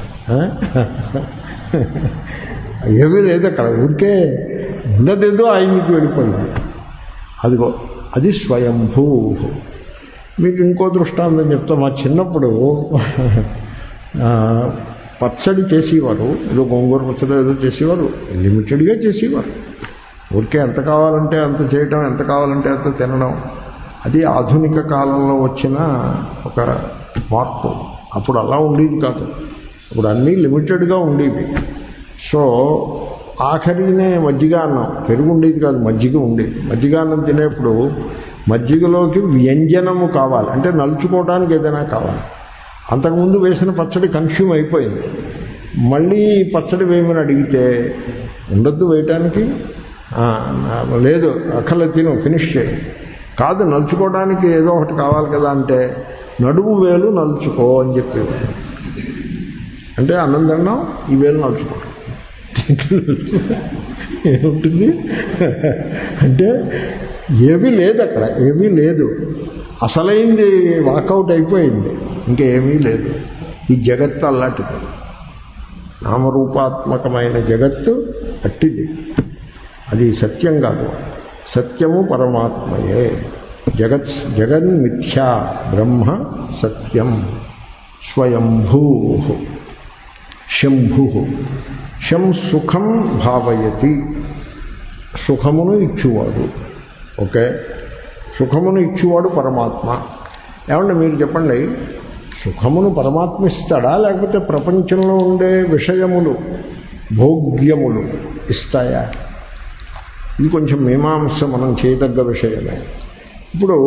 ఏమీ లేదు అక్కడ, ఊరికే ఉన్నదేదో ఆయనకి వెళ్ళిపోయింది. అదిగో అది స్వయంభూ. మీకు ఇంకో దృష్టాంతం చెప్తా. మా చిన్నప్పుడు పచ్చడి చేసేవారు, ఏదో గోంగూర పచ్చడి ఏదో చేసేవారు, లిమిటెడ్గా చేసేవారు. ఊరికే ఎంత కావాలంటే అంత చేయటం, ఎంత కావాలంటే అంత తినడం. అది ఆధునిక కాలంలో వచ్చిన ఒక మార్పు. అప్పుడు అలా ఉండేది కాదు, అప్పుడు అన్నీ లిమిటెడ్గా ఉండేవి. సో ఆఖరినే మజ్జిగ అన్నం, పెరుగు ఉండేది కాదు, మజ్జిగ ఉండేది. మజ్జిగ అన్నం తినేప్పుడు మజ్జిగలోకి వ్యంజనము కావాలి, అంటే నలుచుకోవడానికి ఏదైనా కావాలి. అంతకుముందు వేసిన పచ్చడి కన్స్యూమ్ అయిపోయింది, మళ్ళీ పచ్చడి వేయమని అడిగితే ఉండొద్దు వేయటానికి, లేదు అక్కర్లేదు తిను ఫినిష్ చేయి. కాదు నలుచుకోవడానికి ఏదో ఒకటి కావాలి కదా అంటే నడుము వేలు నలుచుకో అని చెప్పేవాడు. అంటే అన్నం తిన్నాం, ఈ వేలు నలుచుకోవడం ఏముంటుంది అంటే ఏమీ లేదు అక్కడ, ఏమీ లేదు. అసలైంది వాకౌట్ అయిపోయింది, ఇంకేమీ లేదు. ఈ జగత్తు అలాంటిది, నామరూపాత్మకమైన జగత్తు అట్టిది. అది సత్యం కాదు, సత్యము పరమాత్మయే. జగత్ జగన్మిథ్యా బ్రహ్మ సత్యం స్వయంభూ శంభు. శం సుఖం భావయతి, సుఖమును ఇచ్చువాడు. ఓకే, సుఖమును ఇచ్చువాడు పరమాత్మ. ఏమంటే మీరు చెప్పండి, సుఖమును పరమాత్మ ఇస్తాడా, లేకపోతే ప్రపంచంలో ఉండే విషయములు భోగ్యములు ఇస్తాయా? ఇది కొంచెం మీమాంస మనం చేయదగ్గ విషయమే. ఇప్పుడు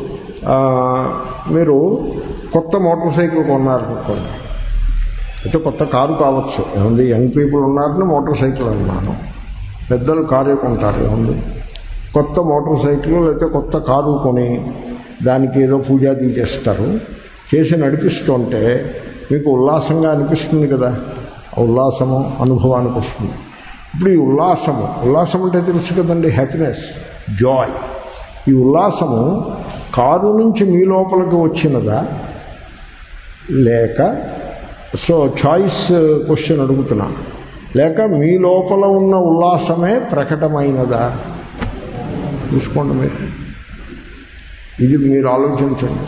మీరు కొత్త మోటార్ సైకిల్ కొన్నారనుకోండి, అయితే కొత్త కారు కావచ్చు, ఏముంది, యంగ్ పీపుల్ ఉన్నారని మోటార్ సైకిల్ అన్నాను. పెద్దలు కారే కొంటారు, ఏముంది. కొత్త మోటార్ సైకిల్ లేకపోతే కొత్త కారు కొని దానికి ఏదో పూజాది చేస్తారు. చేసి నడిపిస్తుంటే మీకు ఉల్లాసంగా అనిపిస్తుంది కదా, ఉల్లాసము అనుభవానికి వస్తుంది. ఇప్పుడు ఈ ఉల్లాసము ఉల్లాసం అంటే తెలుసు కదండి, హ్యాపీనెస్, జాయ్. ఈ ఉల్లాసము కారు నుంచి మీ లోపలికి వచ్చినదా లేక, సో చాయిస్ క్వశ్చన్ అడుగుతున్నా, లేక మీ లోపల ఉన్న ఉల్లాసమే ప్రకటమైనదా? చూసుకోండి మీరు, ఇది మీరు ఆలోచించండి.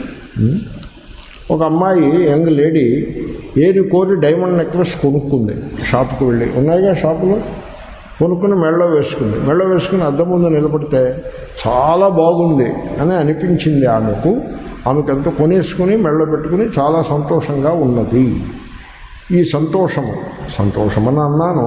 ఒక అమ్మాయి యంగ్ లేడీ ఏది కోరి డైమండ్ నెక్లెస్ కొనుక్కుంది. షాప్కి వెళ్ళి, ఉన్నాయిగా షాపులో, కొనుక్కుని మెడలో వేసుకుంది. మెడలో వేసుకుని అద్దం ముందు నిలబడితే చాలా బాగుంది అని అనిపించింది ఆమెకు. ఆమెకు ఎంతో కొనేసుకుని మెడలో పెట్టుకుని చాలా సంతోషంగా ఉన్నది. ఈ సంతోషము, సంతోషమని అన్నాను,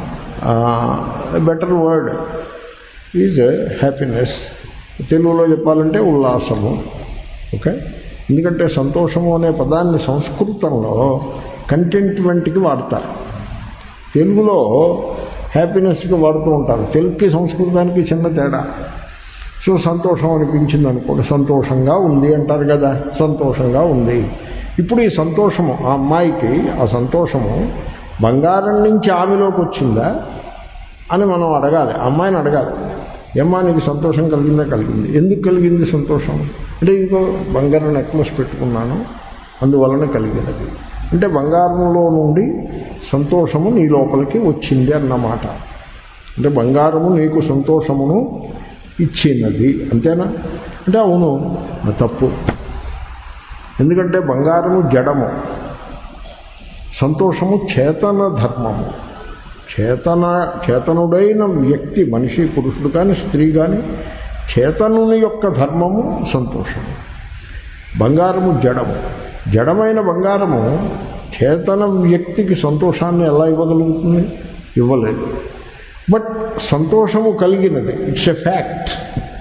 బెటర్ వర్డ్ ఈజ్ హ్యాపీనెస్. తెలుగులో చెప్పాలంటే ఉల్లాసము. ఓకే, ఎందుకంటే సంతోషము అనే పదాన్ని సంస్కృతంలో కంటెంట్మెంట్కి వాడతారు, తెలుగులో హ్యాపీనెస్కి వాడుతూ ఉంటారు. తెలుగుకి సంస్కృతానికి చిన్న తేడా. సో సంతోషం అనిపించింది అనుకోండి, సంతోషంగా ఉంది అంటారు కదా, సంతోషంగా ఉంది. ఇప్పుడు ఈ సంతోషము, ఆ అమ్మాయికి ఆ సంతోషము బంగారం నుంచి ఆమెలోకి వచ్చిందా అని మనం అడగాలి, అమ్మాయిని అడగాలి. ఏమ్మా నీకు సంతోషం కలిగిందా? కలిగింది. ఎందుకు కలిగింది సంతోషం అంటే, ఇంకో బంగారం నెక్లెస్ పెట్టుకున్నాను అందువలన కలిగినది. అంటే బంగారంలో నుండి సంతోషము నీ లోపలికి వచ్చింది అన్నమాట. అంటే బంగారము నీకు సంతోషమును ఇచ్చినది, అంతేనా అంటే అవును, తప్పు. ఎందుకంటే బంగారము జడము, సంతోషము చేతన ధర్మము. చేతన చేతనుడైన వ్యక్తి, మనిషి, పురుషుడు కానీ స్త్రీ కానీ, చేతనుని యొక్క ధర్మము సంతోషము. బంగారము జడము, జడమైన బంగారము చేతన వ్యక్తికి సంతోషాన్ని ఎలా ఇవ్వగలుగుతుంది? ఇవ్వలేదు. బట్ సంతోషము కలిగినది, ఇట్స్ ఎ ఫ్యాక్ట్.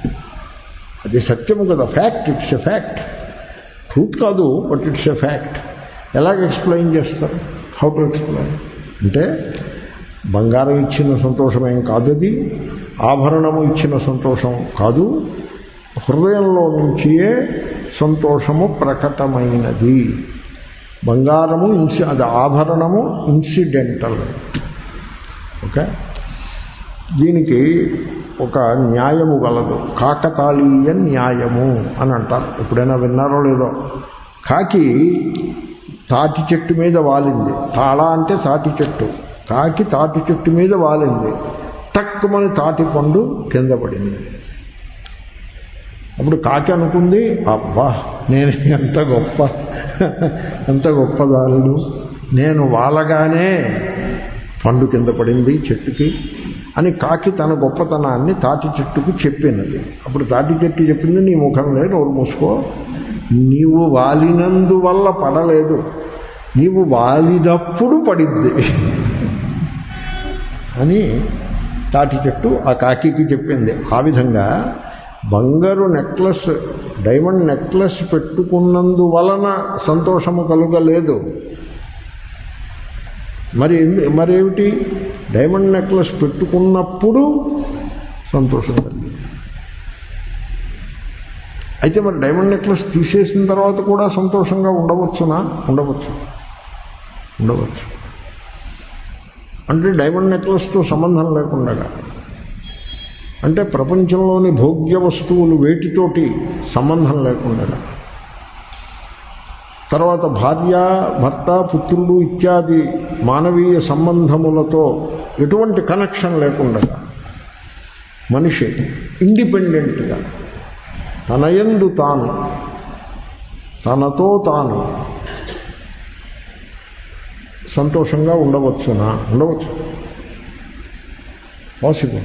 అది సత్యము కదా, fact, it's a fact. Truth కాదు, బట్ ఇట్స్ ఎ ఫ్యాక్ట్. ఎలాగ ఎక్స్ప్లెయిన్ చేస్తారు? హౌ టు ఎక్స్ప్లెయిన్ అంటే, బంగారం ఇచ్చిన సంతోషమేం కాదు, అది ఆభరణము ఇచ్చిన సంతోషం కాదు, హృదయంలో నుంచియే సంతోషము ప్రకటమైనది. బంగారము ఇన్సి అది ఆభరణము ఇన్సిడెంటల్. ఓకే, దీనికి ఒక న్యాయము గలదు, కాకతాళీయ న్యాయము అని అంటారు. ఎప్పుడైనా విన్నారో లేదో? కాకి తాటి చెట్టు మీద వాలింది. తాళ అంటే తాటి చెట్టు. కాకి తాటి చెట్టు మీద వాలింది. టక్కుమని తాటి పండు కింద పడింది. అప్పుడు కాకి అనుకుంది, అబ్బా నేను ఎంత గొప్ప ఎంత గొప్పదానుడు, నేను వాలగానే పండు కింద పడింది చెట్టుకి అని కాకి తన గొప్పతనాన్ని తాటి చెట్టుకు చెప్పినది. అప్పుడు తాటి చెట్టు చెప్పింది, నీ ముఖంలో నోరు మూసుకో, నీవు వాలినందువల్ల పడలేదు, నీవు వాలినప్పుడు పడిద్ది అని తాటి చెట్టు ఆ కాకి చెప్పింది. ఆ విధంగా బంగారు నెక్లెస్, డైమండ్ నెక్లెస్ పెట్టుకున్నందువలన సంతోషము కలుగలేదు. మరి మరేమిటి? డైమండ్ నెక్లెస్ పెట్టుకున్నప్పుడు సంతోషం కలిగింది. అయితే మరి డైమండ్ నెక్లెస్ తీసేసిన తర్వాత కూడా సంతోషంగా ఉండవచ్చునా? ఉండవచ్చు, ఉండవచ్చు. అంటే డైమండ్ నెక్లెస్తో సంబంధం లేకుండా, అంటే ప్రపంచంలోని భోగ్య వస్తువులు వేటితోటి సంబంధం లేకుండా, తర్వాత భార్య, భర్త, పుత్రుడు ఇత్యాది మానవీయ సంబంధములతో ఎటువంటి కనెక్షన్ లేకుండా మనిషి ఇండిపెండెంట్గా తనయందు తాను, తనతో తాను సంతోషంగా ఉండవచ్చునా? ఉండవచ్చు, పాసిబుల్.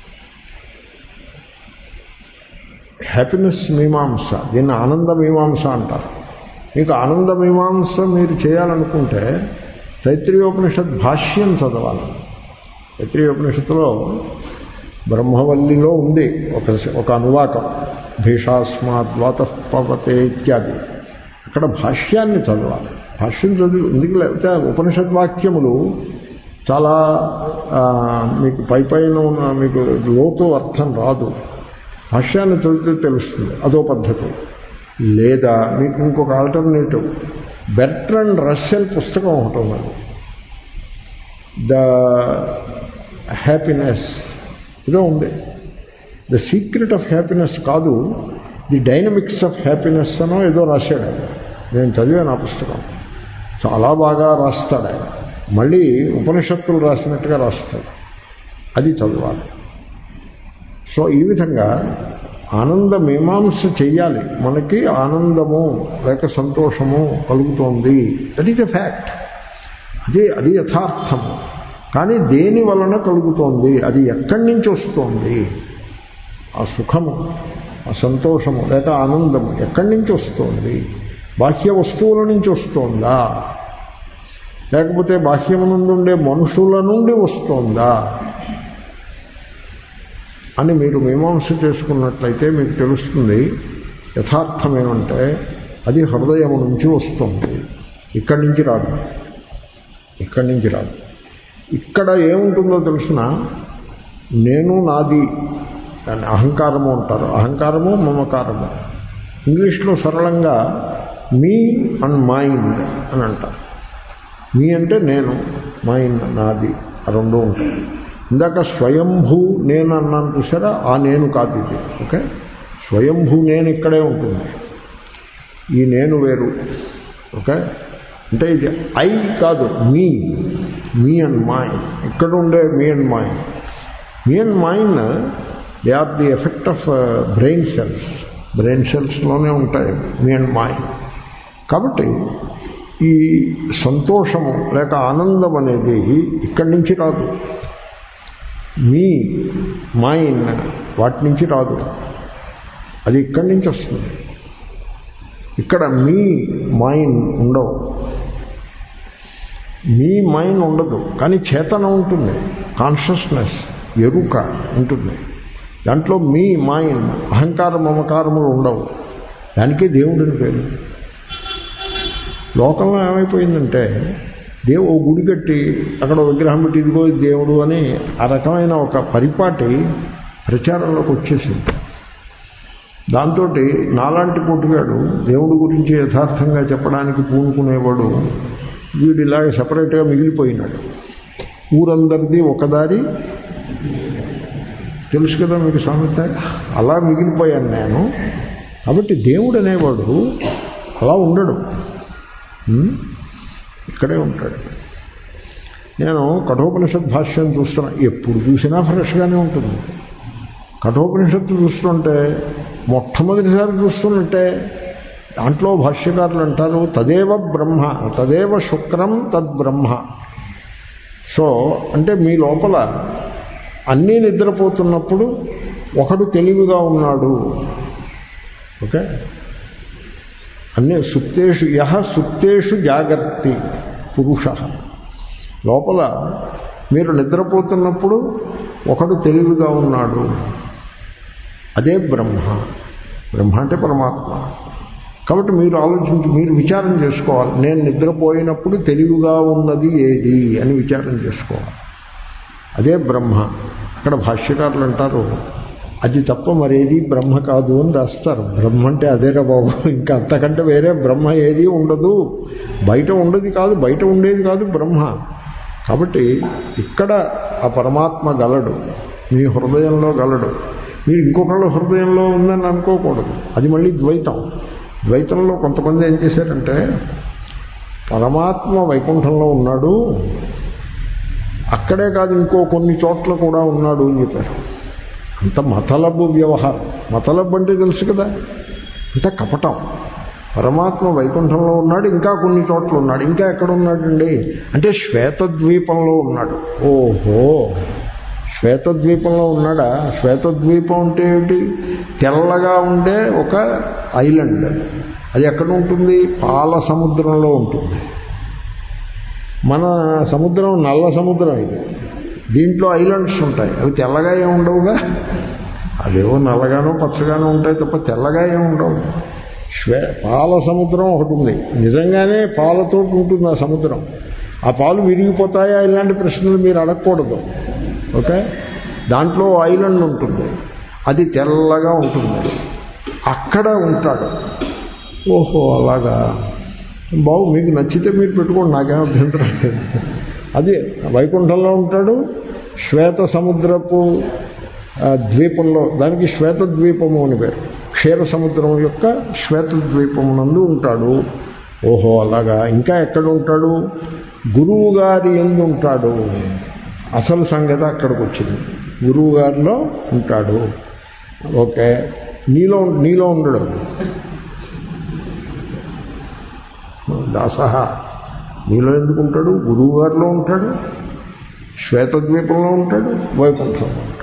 హ్యాపీనెస్ మీమాంస, దీన్ని ఆనంద మీమాంస అంటారు. మీకు ఆనంద మీమాంస మీరు చేయాలనుకుంటే తైత్రీయోపనిషత్ భాష్యం చదవాలి. తైత్రీయోపనిషత్తులో బ్రహ్మవల్లిలో ఉంది ఒక ఒక అనువాకం, భీషాస్మాద్వాతః పవతే ఇత్యాది. అక్కడ భాష్యాన్ని చదవాలి. భాష్యం చదివి, ఎందుకు లేకపోతే ఉపనిషత్ వాక్యములు చాలా మీకు పై పైన ఉన్న మీకు లోతు అర్థం రాదు, భాష్యాన్ని చదివితే తెలుస్తుంది, అదో పద్ధతి. లేదా మీకు ఇంకొక ఆల్టర్నేటివ్, బెర్ట్రాండ్ రస్సెల్ పుస్తకం ఒకటి ఉన్నది, ద హ్యాపీనెస్, ఇదో ఉంది. ద సీక్రెట్ ఆఫ్ హ్యాపీనెస్ కాదు, ది డైనమిక్స్ ఆఫ్ హ్యాపీనెస్ అనో ఏదో రాశాడు. నేను చదివాను ఆ పుస్తకం, చాలా బాగా రాస్తాడు ఆయన. మళ్ళీ ఉపనిషత్తులు రాసినట్టుగా రాస్తాడు, అది చదవాలి. సో ఈ విధంగా ఆనంద మీమాంస చెయ్యాలి. మనకి ఆనందము లేక సంతోషము కలుగుతోంది, దట్ ఈజ్ ఎ ఫ్యాక్ట్, అది అది యథార్థము. కానీ దేని వలన కలుగుతోంది, అది ఎక్కడి నుంచి వస్తోంది, ఆ సుఖము ఆ సంతోషము లేక ఆనందము ఎక్కడి నుంచి వస్తోంది, బాహ్య వస్తువుల నుంచి వస్తోందా, లేకపోతే బాహ్యమునందుండే మనుషుల నుండి వస్తోందా అని మీరు మీమాంస చేసుకున్నట్లయితే మీకు తెలుస్తుంది. యథార్థమేమంటే అది హృదయము నుంచి వస్తుంది, ఇక్కడి నుంచి రాదు, ఇక్కడి నుంచి రాదు. ఇక్కడ ఏముంటుందో తెలుసిన, నేను నాది దాన్ని అహంకారము అంటారు. అహంకారము మమకారము, ఇంగ్లీష్లో సరళంగా మీ అండ్ మైండ్ అని అంటారు. మీ అంటే నేను, మైండ్ నాది, ఆ రెండూ ఉంటాయి. ఇందాక స్వయంభూ నేను అన్నాను చూసారా, ఆ నేను కాదు ఇది. ఓకే, స్వయంభూ నేను ఇక్కడే ఉంటుంది, ఈ నేను వేరు. ఓకే, అంటే ఇది ఐ కాదు, మీ, మీ అండ్ మైండ్. ఇక్కడ ఉండే me and mind, me and mind they are the effect of brain cells, brain సెల్స్లోనే ఉంటాయి మీ అండ్ మైండ్. కాబట్టి ఈ సంతోషము లేక ఆనందం అనేది ఇక్కడి నుంచి రాదు, మీ మైండ్ వాటి నుంచి రాదు, అది ఇక్కడి నుంచి వస్తుంది. ఇక్కడ మీ మైండ్ ఉండవు, మీ మైండ్ ఉండదు, కానీ చేతన ఉంటుంది, కాన్షియస్నెస్ ఎరుక ఉంటుంది. దాంట్లో మీ మైండ్ అహంకార మమకారములు ఉండవు, దానికే దేవుడిని పేరు. లోకంలో ఏమైపోయిందంటే దేవు ఓ గుడి కట్టి అక్కడ విగ్రహం పెట్టి ఇదిగో దేవుడు అని ఆ రకమైన ఒక పరిపాటి ప్రచారంలోకి వచ్చేసింది. దాంతో నాలాంటి పుట్టుగాడు దేవుడి గురించి యథార్థంగా చెప్పడానికి పూనుకునేవాడు వీడు ఇలాగే సపరేట్గా మిగిలిపోయినాడు. ఊరందరిది ఒకదారి తెలుసు కదా మీకు సామెత, అలా మిగిలిపోయాను నేను. కాబట్టి దేవుడు అనేవాడు అలా ఉండడు, ఇక్కడే ఉంటాడు. నేను కఠోపనిషత్ భాష్యం చూస్తున్నా, ఎప్పుడు చూసినా ఫ్రెష్గానే ఉంటుంది. కఠోపనిషత్తు చూస్తుంటే మొట్టమొదటిసారి చూస్తున్నట్టే దాంట్లో భాష్యకారులు అంటారు తదేవ బ్రహ్మ, తదేవ శుక్రం తద్బ్రహ్మ. సో అంటే మీ లోపల అన్నీ నిద్రపోతున్నప్పుడు ఒకడు తెలివిగా ఉన్నాడు. ఓకే, అన్నీ సుప్తేషు యహ సుప్తేషు జాగర్తి పురుష. లోపల మీరు నిద్రపోతున్నప్పుడు ఒకడు తెలివిగా ఉన్నాడు, అదే బ్రహ్మ. బ్రహ్మ అంటే పరమాత్మ. కాబట్టి మీరు ఆలోచించి మీరు విచారం చేసుకోవాలి, నేను నిద్రపోయినప్పుడు తెలివిగా ఉన్నది ఏది అని విచారం చేసుకోవాలి, అదే బ్రహ్మ. అక్కడ భాష్యకారులు అంటారు అది తప్ప మరేది బ్రహ్మ కాదు అని రాస్తారు. బ్రహ్మ అంటే అదేరా బాబు, ఇంకా అంతకంటే వేరే బ్రహ్మ ఏది ఉండదు, బయట ఉండేది కాదు, బయట ఉండేది కాదు బ్రహ్మ. కాబట్టి ఇక్కడ ఆ పరమాత్మ గలడు, మీ హృదయంలో గలడు. మీరు ఇంకొకళ్ళ హృదయంలో ఉందని అనుకోకూడదు, అది మళ్ళీ ద్వైతం. ద్వైతంలో కొంతమంది ఏం చేశారంటే పరమాత్మ వైకుంఠంలో ఉన్నాడు, అక్కడే కాదు ఇంకో కొన్ని చోట్ల కూడా ఉన్నాడు అని చెప్పారు. అంత మతలబు వ్యవహారం. మతలబు అంటే తెలుసు కదా, అంత కపటం. పరమాత్మ వైకుంఠంలో ఉన్నాడు, ఇంకా కొన్ని చోట్ల ఉన్నాడు, ఇంకా ఎక్కడ ఉన్నాడండి అంటే శ్వేతద్వీపంలో ఉన్నాడు. ఓహో, శ్వేతద్వీపంలో ఉన్నాడా? శ్వేతద్వీపం అంటే ఏమిటి? తెల్లగా ఉండే ఒక ఐలాండ్. అది ఎక్కడ ఉంటుంది? పాల సముద్రంలో ఉంటుంది. మన సముద్రం నల్ల సముద్రం ఇది, దీంట్లో ఐలాండ్స్ ఉంటాయి, అవి తెల్లగా ఏమి ఉండవుగా, అవేవో నల్లగానో పచ్చగానో ఉంటాయి తప్ప తెల్లగా ఏమి ఉండవు. శ్వే పాల సముద్రం ఒకటి ఉంది, నిజంగానే పాలతో ఉంటుంది ఆ సముద్రం. ఆ పాలు విరిగిపోతాయా ఇలాంటి ప్రశ్నలు మీరు అడగకూడదు. ఓకే, దాంట్లో ఐలాండ్ ఉంటుంది, అది తెల్లగా ఉంటుంది, అక్కడ ఉంటాడు. ఓహో అలాగా, బాగు, మీకు నచ్చితే మీరు పెట్టుకోండి, నాకేం అభ్యంతరం లేదు. అదే వైకుంఠంలో ఉంటాడు, శ్వేత సముద్రపు ద్వీపంలో, దానికి శ్వేత ద్వీపము అని పేరు, క్షీర సముద్రం యొక్క శ్వేత ద్వీపమునందు ఉంటాడు. ఓహో అలాగా. ఇంకా ఎక్కడ ఉంటాడు? గురువు గారి యందు ఉంటాడు. అసలు సంగతి అక్కడికి వచ్చింది, గురువు గారిలో ఉంటాడు. ఓకే, నీలో నీలో ఉండడు. దాసహ నీలో ఎందుకు ఉంటాడు? గురువు గారిలో ఉంటాడు, శ్వేతద్వీపంలో ఉంటాడు, వైకుంఠంలో ఉంటాడు.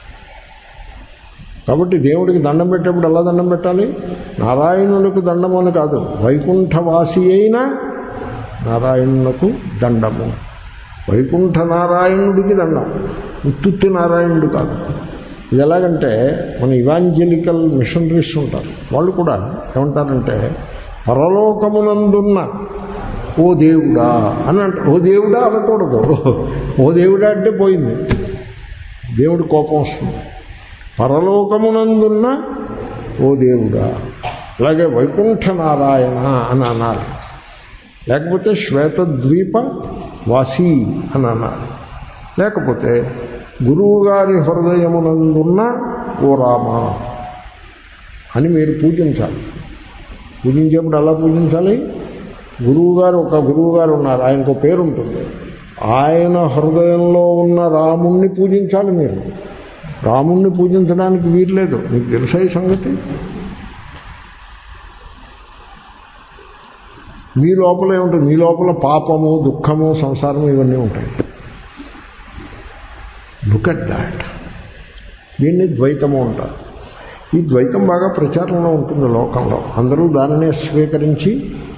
కాబట్టి దేవుడికి దండం పెట్టేప్పుడు ఎలా దండం పెట్టాలి? నారాయణునికి దండము అని కాదు, వైకుంఠవాసి అయిన నారాయణులకు దండము. వైకుంఠ నారాయణుడికి దండం, ఉత్తుత్తి నారాయణుడు కాదు. ఇది ఎలాగంటే మన ఇవాంజలికల్ మిషనరీస్ ఉంటారు, వాళ్ళు కూడా ఏమంటారంటే పరలోకమునందున్న ఓ దేవుడా అని అంట. ఓ దేవుడా అనకూడదు, ఓ దేవుడా అంటే పోయింది, దేవుడి కోపం వస్తుంది. పరలోకమునందున్న ఓ దేవుడా, అలాగే వైకుంఠ నారాయణ అని అనాలి, లేకపోతే శ్వేతద్వీప వాసి అని అనాలి, లేకపోతే గురువుగారి హృదయమునందున్న ఓ రామ అని మీరు పూజించాలి. పూజించేప్పుడు ఎలా పూజించాలి? గురువుగారు, ఒక గురువుగారు ఉన్నారు, ఆయనకు పేరు ఉంటుంది, ఆయన హృదయంలో ఉన్న రాముణ్ణి పూజించాలి. మీరు రాముణ్ణి పూజించడానికి వీర్లేదు, మీకు తెలుసా ఈ సంగతి? మీ లోపల ఏముంటుంది? మీ లోపల పాపము, దుఃఖము, సంసారము ఇవన్నీ ఉంటాయి. Look at that. దీన్ని ద్వైతము అంటారు. ఈ ద్వైతం బాగా ప్రచారంలో ఉంటుంది లోకంలో, అందరూ దానినే స్వీకరించి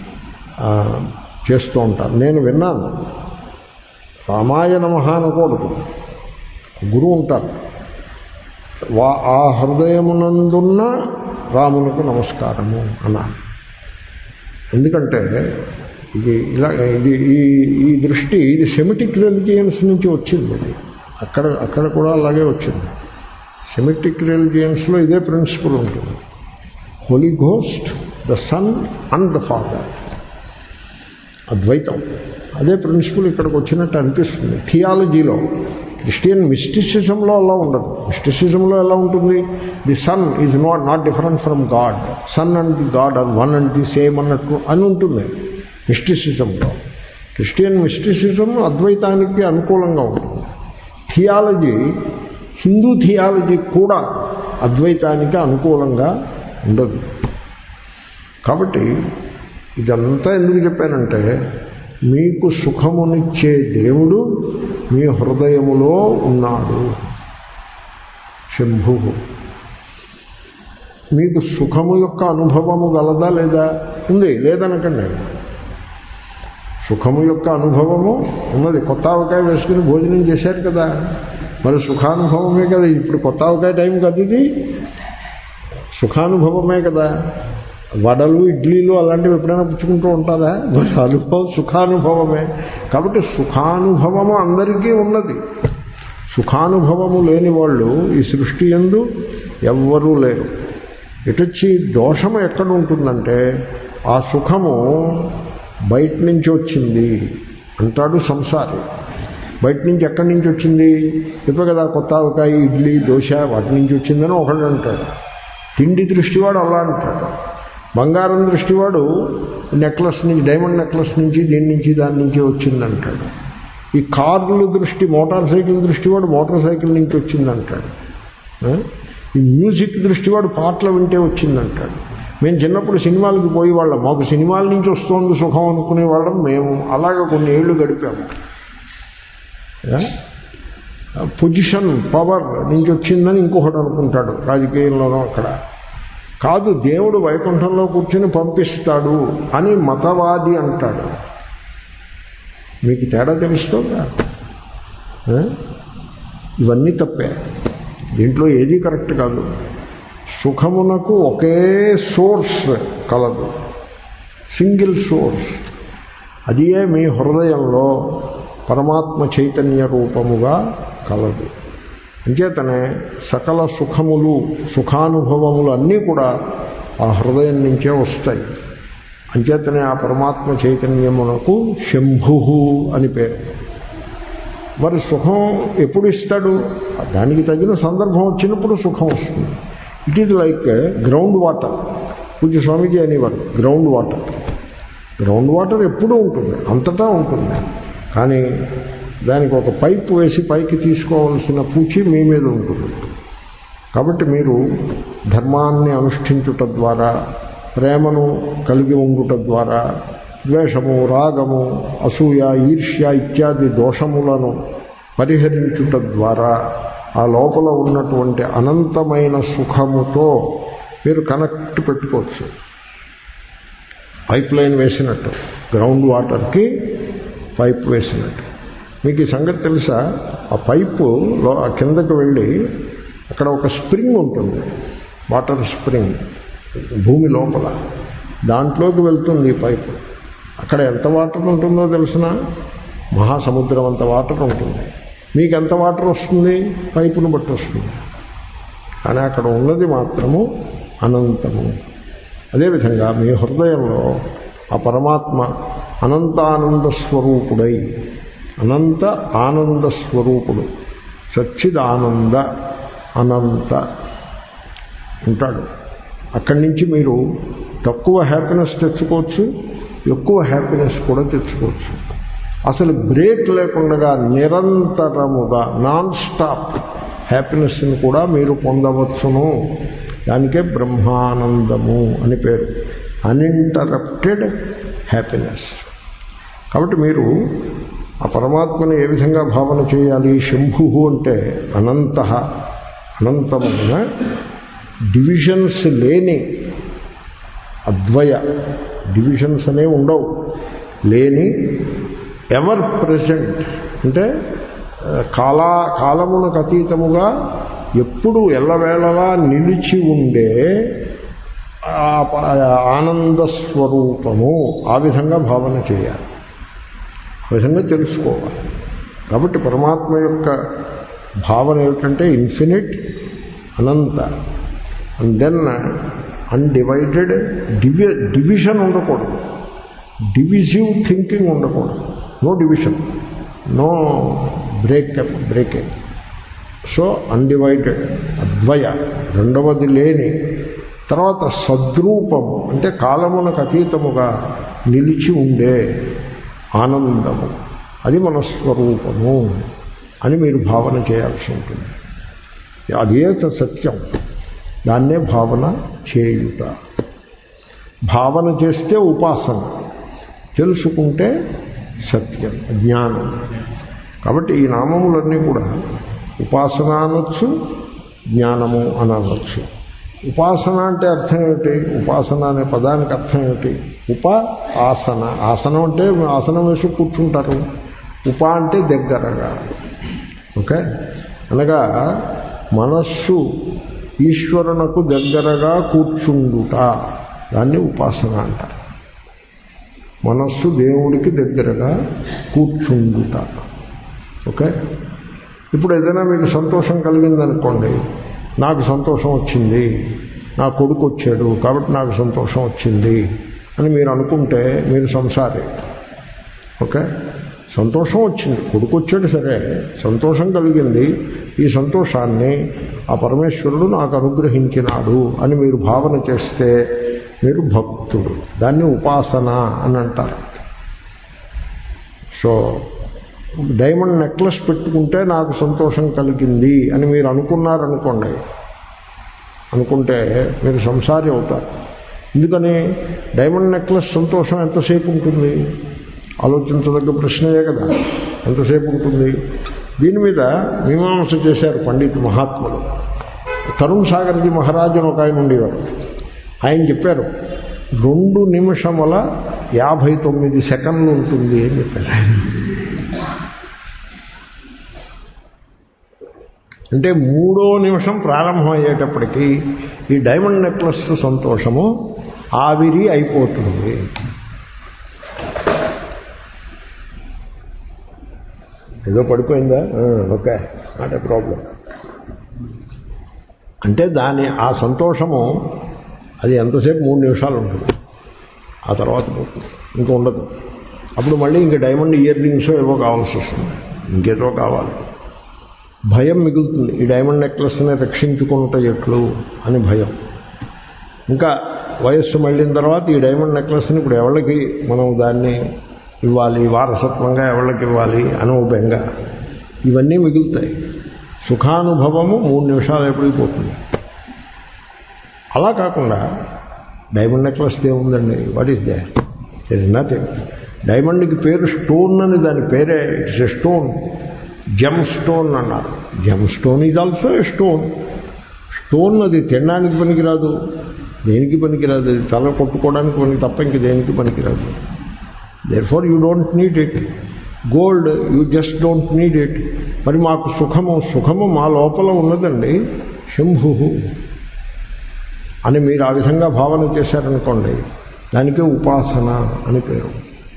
చేస్తూ ఉంటారు. నేను విన్నాను, రామాయ నమః అనకూడదు, గురువు ఉంటారు, వా ఆ హృదయమునందున్న రాములకు నమస్కారము అన్నారు. ఎందుకంటే ఇది ఇలా ఇది ఈ ఈ దృష్టి ఇది సెమిటిక్ రిలిజియన్స్ నుంచి వచ్చింది. ఇది అక్కడ అక్కడ కూడా అలాగే వచ్చింది. సెమిటిక్ రిలిజియన్స్లో ఇదే ప్రిన్సిపల్ ఉంటుంది. Holy ghost, the son and the father, అద్వైతం. అదే ప్రిన్సిపల్ ఇక్కడికి వచ్చినట్టు అనిపిస్తుంది. థియాలజీలో, క్రిస్టియన్ మిస్టిసిజంలో అలా ఉండదు. మిస్టిసిజంలో ఎలా ఉంటుంది? The son is not not different from God, son and the God are one and the same అన్నట్టు అని ఉంటుంది మిస్టిసిజంలో. క్రిస్టియన్ మిస్టిసిజం అద్వైతానికి అనుకూలంగా ఉంటుంది. థియాలజీ, హిందూ థియాలజీ కూడా అద్వైతానికి అనుకూలంగా ఉండదు. కాబట్టి ఇదంతా ఎందుకు చెప్పానంటే, మీకు సుఖమునిచ్చే దేవుడు మీ హృదయములో ఉన్నాడు. శంభు. మీకు సుఖము యొక్క అనుభవము గలదా లేదా? ఉంది. లేదనకండి, సుఖము యొక్క అనుభవము ఉన్నది. కొత్త ఆవకాయ వేసుకుని భోజనం చేశారు కదా, మరి సుఖానుభవమే కదా. ఇప్పుడు కొత్త ఆవకాయ టైం కదా, ఇది సుఖానుభవమే కదా. వడలు, ఇడ్లీలు అలాంటివి ఎప్పుడైనా పుచ్చుకుంటూ ఉంటారా? మరి అనుభవం సుఖానుభవమే. కాబట్టి సుఖానుభవము అందరికీ ఉన్నది. సుఖానుభవము లేని వాళ్ళు ఈ సృష్టి యందు ఎవ్వరూ లేరు. ఎటొచ్చి దోషము ఎక్కడ ఉంటుందంటే, ఆ సుఖము బయట నుంచి వచ్చింది అంటాడు సంసారి. బయట నుంచి ఎక్కడి నుంచి వచ్చింది? చెప్పే కదా, కొత్త ఆవకాయ, ఇడ్లీ, దోశ వాటి నుంచి వచ్చిందని ఒకడు అంటాడు. తిండి దృష్టివాడు అలా అంటాడు. బంగారం దృష్టివాడు నెక్లెస్ నుంచి, డైమండ్ నెక్లెస్ నుంచి, దీని నుంచి దాని నుంచి వచ్చిందంటాడు. ఈ కార్లు దృష్టి, మోటార్ సైకిల్ దృష్టివాడు మోటార్ సైకిల్ నుంచి వచ్చిందంటాడు. ఈ మ్యూజిక్ దృష్టివాడు పాటలు వింటే వచ్చిందంటాడు. మేము చిన్నప్పుడు సినిమాలకి పోయేవాళ్ళం, మాకు సినిమాల నుంచి వస్తుంది సుఖం అనుకునేవాళ్ళం మేము. అలాగే కొన్ని ఏళ్ళు గడిపాము. పొజిషన్, పవర్ నుంచి వచ్చిందని ఇంకొకటి అనుకుంటాడు రాజకీయంలోనూ. అక్కడ కాదు, దేవుడు వైకుంఠంలో కూర్చొని పంపిస్తాడు అని మతవాది అంటాడు. మీకు తేడా తెలుస్తుందా? ఇవన్నీ తప్పే, దీంట్లో ఏదీ కరెక్ట్ కాదు. సుఖమునకు ఒకే సోర్స్ కలదు, సింగిల్ సోర్స్. అదియే మీ హృదయంలో పరమాత్మ చైతన్య రూపముగా కలదు. అంచేతనే సకల సుఖములు సుఖానుభవములు అన్నీ కూడా ఆ హృదయం నుంచే వస్తాయి. అంచేతనే ఆ పరమాత్మ చైతన్యమునకు శంభు అని పేరు. మరి సుఖం ఎప్పుడు ఇస్తాడు? దానికి తగిన సందర్భం వచ్చినప్పుడు సుఖం వస్తుంది. It is like ground water. పూజ్య స్వామీజీ అనేవారు గ్రౌండ్ వాటర్. గ్రౌండ్ వాటర్ ఎప్పుడూ ఉంటుంది, అంతటా ఉంటుంది. కానీ దానికి ఒక పైపు వేసి పైకి తీసుకోవాల్సిన పూచి మీ మీద ఉంటుంది. కాబట్టి మీరు ధర్మాన్ని అనుష్ఠించుట ద్వారా, ప్రేమను కలిగి ఉండుట ద్వారా, ద్వేషము, రాగము, అసూయ, ఈర్ష్య ఇత్యాది దోషములను పరిహరించుట ద్వారా ఆ లోపల ఉన్నటువంటి అనంతమైన సుఖముతో మీరు కనెక్ట్ పెట్టుకోవచ్చు. పైప్ లైన్ వేసినట్టు, గ్రౌండ్ వాటర్కి పైప్ వేసినట్టు. మీకు ఈ సంగతి తెలుసా? ఆ పైపు కిందకు వెళ్ళి అక్కడ ఒక స్ప్రింగ్ ఉంటుంది, వాటర్ స్ప్రింగ్ భూమి లోపల, దాంట్లోకి వెళ్తుంది ఈ పైపు. అక్కడ ఎంత వాటర్ ఉంటుందో తెలిసిన? మహాసముద్రం అంత వాటర్ ఉంటుంది. మీకు ఎంత వాటర్ వస్తుంది? పైపును బట్టి వస్తుంది. కానీ అక్కడ ఉన్నది మాత్రము అనంతము. అదేవిధంగా మీ హృదయంలో ఆ పరమాత్మ అనంతానంద స్వరూపుడై, అనంత ఆనంద స్వరూపుడు, సచ్చిదానంద అనంత ఉంటాడు. అక్కడి నుంచి మీరు తక్కువ హ్యాపీనెస్ తెచ్చుకోవచ్చు, ఎక్కువ హ్యాపీనెస్ కూడా తెచ్చుకోవచ్చు. అసలు బ్రేక్ లేకుండా నిరంతరముగా నాన్ స్టాప్ హ్యాపీనెస్ని కూడా మీరు పొందవచ్చును. దానికే బ్రహ్మానందము అని పేరు, అన్ఇంటరప్టెడ్ హ్యాపీనెస్. కాబట్టి మీరు ఆ పరమాత్మను ఏ విధంగా భావన చేయాలి? శంభు అంటే అనంత, అనంతమైన డివిజన్స్ లేని అద్వయ, డివిజన్స్ అనేవి ఉండవు, లేని ఎవర్ ప్రెజెంట్ అంటే కాలా కాలమునకు అతీతముగా ఎప్పుడు ఎల్లవేళలా నిలిచి ఉండే ఆనంద స్వరూపము. ఆ విధంగా భావన చేయాలి, ఆ విధంగా తెలుసుకోవాలి. కాబట్టి పరమాత్మ యొక్క భావన ఏమిటంటే ఇన్ఫినిట్, అనంత, అండ్ దెన్ అన్డివైడెడ్. డివి డివిజన్ ఉండకూడదు, డివిజివ్ థింకింగ్ ఉండకూడదు. No division, no breakup breaking. So undivided, అద్వయ, రెండవది లేని. తర్వాత సద్రూపము అంటే కాలమునకు అతీతముగా నిలిచి ఉండే ఆనందము, అది మన స్వరూపము అని మీరు భావన చేయాల్సి ఉంటుంది. అదే సత్యం, దాన్నే భావన చేయుట. భావన చేస్తే ఉపాసన, తెలుసుకుంటే సత్యం, జ్ఞానం. కాబట్టి ఈ నామములన్నీ కూడా ఉపాసన అనొచ్చు, జ్ఞానము అని అనొచ్చు. ఉపాసన అంటే అర్థం ఏమిటి? ఉపాసన అనే పదానికి అర్థం ఏమిటి? ఉప ఆసన. ఆసనం అంటే ఆసనం వేసి కూర్చుంటారు. ఉప అంటే దగ్గరగా. ఓకే, అనగా మనస్సు ఈశ్వరునకు దగ్గరగా కూర్చుండుట, దాన్ని ఉపాసన అంటారు. మనస్సు దేవుడికి దగ్గరగా కూర్చుండుట. ఓకే, ఇప్పుడు ఏదైనా మీకు సంతోషం కలిగిందనుకోండి, నాకు సంతోషం వచ్చింది, నా కొడుకు వచ్చాడు కాబట్టి నాకు సంతోషం వచ్చింది అని మీరు అనుకుంటే మీరు సంసారి. ఓకే, సంతోషం వచ్చింది, కొడుకు వచ్చాడు, సరే సంతోషం కలిగింది, ఈ సంతోషాన్ని ఆ పరమేశ్వరుడు నాకు అనుగ్రహించినాడు అని మీరు భావన చేస్తే మీరు భక్తుడు. దాన్ని ఉపాసన అని అంటారు. సో డైమండ్ నెక్లెస్ పెట్టుకుంటే నాకు సంతోషం కలిగింది అని మీరు అనుకున్నారనుకోండి, అనుకుంటే మీరు సంసారి అవుతారు. ఎందుకని? డైమండ్ నెక్లెస్ సంతోషం ఎంతసేపు ఉంటుంది? ఆలోచించదగ్గ ప్రశ్నయే కదా, ఎంతసేపు ఉంటుంది? దీని మీద మీమాంస చేశారు పండిత్ మహాత్ములు. తరుణ్ సాగర్జీ మహారాజు అని ఒక ఆయన ఉండేవారు. ఆయన చెప్పారు రెండు నిమిషముల యాభై తొమ్మిది సెకండ్లు ఉంటుంది అని చెప్పారు. అంటే మూడో నిమిషం ప్రారంభం అయ్యేటప్పటికీ ఈ డైమండ్ నెక్లెస్ సంతోషము ఆవిరి అయిపోతుంది. ఏదో పడిపోయిందా, ఓకే, నాట్ ఏ ప్రాబ్లం. అంటే దాని ఆ సంతోషము అది ఎంతసేపు మూడు నిమిషాలు ఉంటుంది, ఆ తర్వాత పోతుంది, ఇంకా ఉండదు. అప్పుడు మళ్ళీ ఇంక డైమండ్ ఇయర్ రింగ్స్ ఏవో కావాల్సి వస్తుంది, ఇంకేదో కావాలి. భయం మిగులుతుంది, ఈ డైమండ్ నెక్లెస్ని రక్షించుకుంటే ఎట్లు అని భయం. ఇంకా వయస్సు మళ్ళిన తర్వాత ఈ డైమండ్ నెక్లెస్ని ఇప్పుడు ఎవరికి మనం దాన్ని ఇవ్వాలి, వారసత్వంగా ఎవరికి ఇవ్వాలి అని ఓ బెంగ. ఇవన్నీ మిగులుతాయి. సుఖానుభవము మూడు నిమిషాలు ఎప్పుడైపోతుంది. అలా కాకుండా డైమండ్ నెక్లెస్ ఏముందండి, what is they, it is nothing. డైమండ్కి పేరు స్టోన్ అని, దాని పేరే it's a stone, gem stone అన్నారు. Gem stone is also a stone. Stone అది తినడానికి పనికిరాదు, దేనికి పనికిరాదు, అది తల కొట్టుకోవడానికి పనికి తప్ప ఇంక దేనికి పనికిరాదు. Therefore you don't need it. Gold you just don't need it. మరి మాకు సుఖము, సుఖము మా లోపల ఉన్నదండి, శంభు అని మీరు ఆ విధంగా భావన చేశారనుకోండి, దానికే ఉపాసన అని పేరు.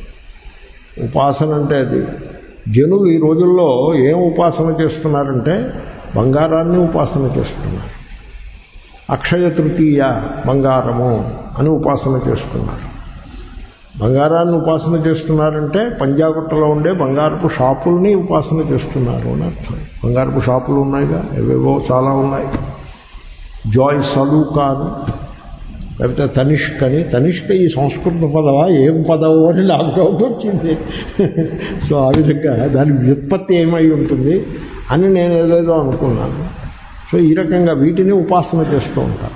ఉపాసన అంటే అది. జనులు ఈ రోజుల్లో ఏం ఉపాసన చేస్తున్నారంటే బంగారాన్ని ఉపాసన చేస్తున్నారు. అక్షయ తృతీయ బంగారము అని ఉపాసన చేస్తున్నారు. బంగారాన్ని ఉపాసన చేస్తున్నారంటే పంజాగుట్టలో ఉండే బంగారపు షాపుల్ని ఉపాసన చేస్తున్నారు అని అర్థం. బంగారపు షాపులు ఉన్నాయిగా, ఏవేవో చాలా ఉన్నాయి. జాయ్ సలూకా అని, లేకపోతే తనిష్క్ అని. తనిష్క ఈ సంస్కృత పదవా ఏం పదవో అని నాకు డౌట్ వచ్చింది. సో ఆ విధంగా దాని వ్యుత్పత్తి ఏమై ఉంటుంది అని నేను ఏదేదో అనుకున్నాను. సో ఈ రకంగా వీటిని ఉపాసన చేస్తూ ఉంటాను.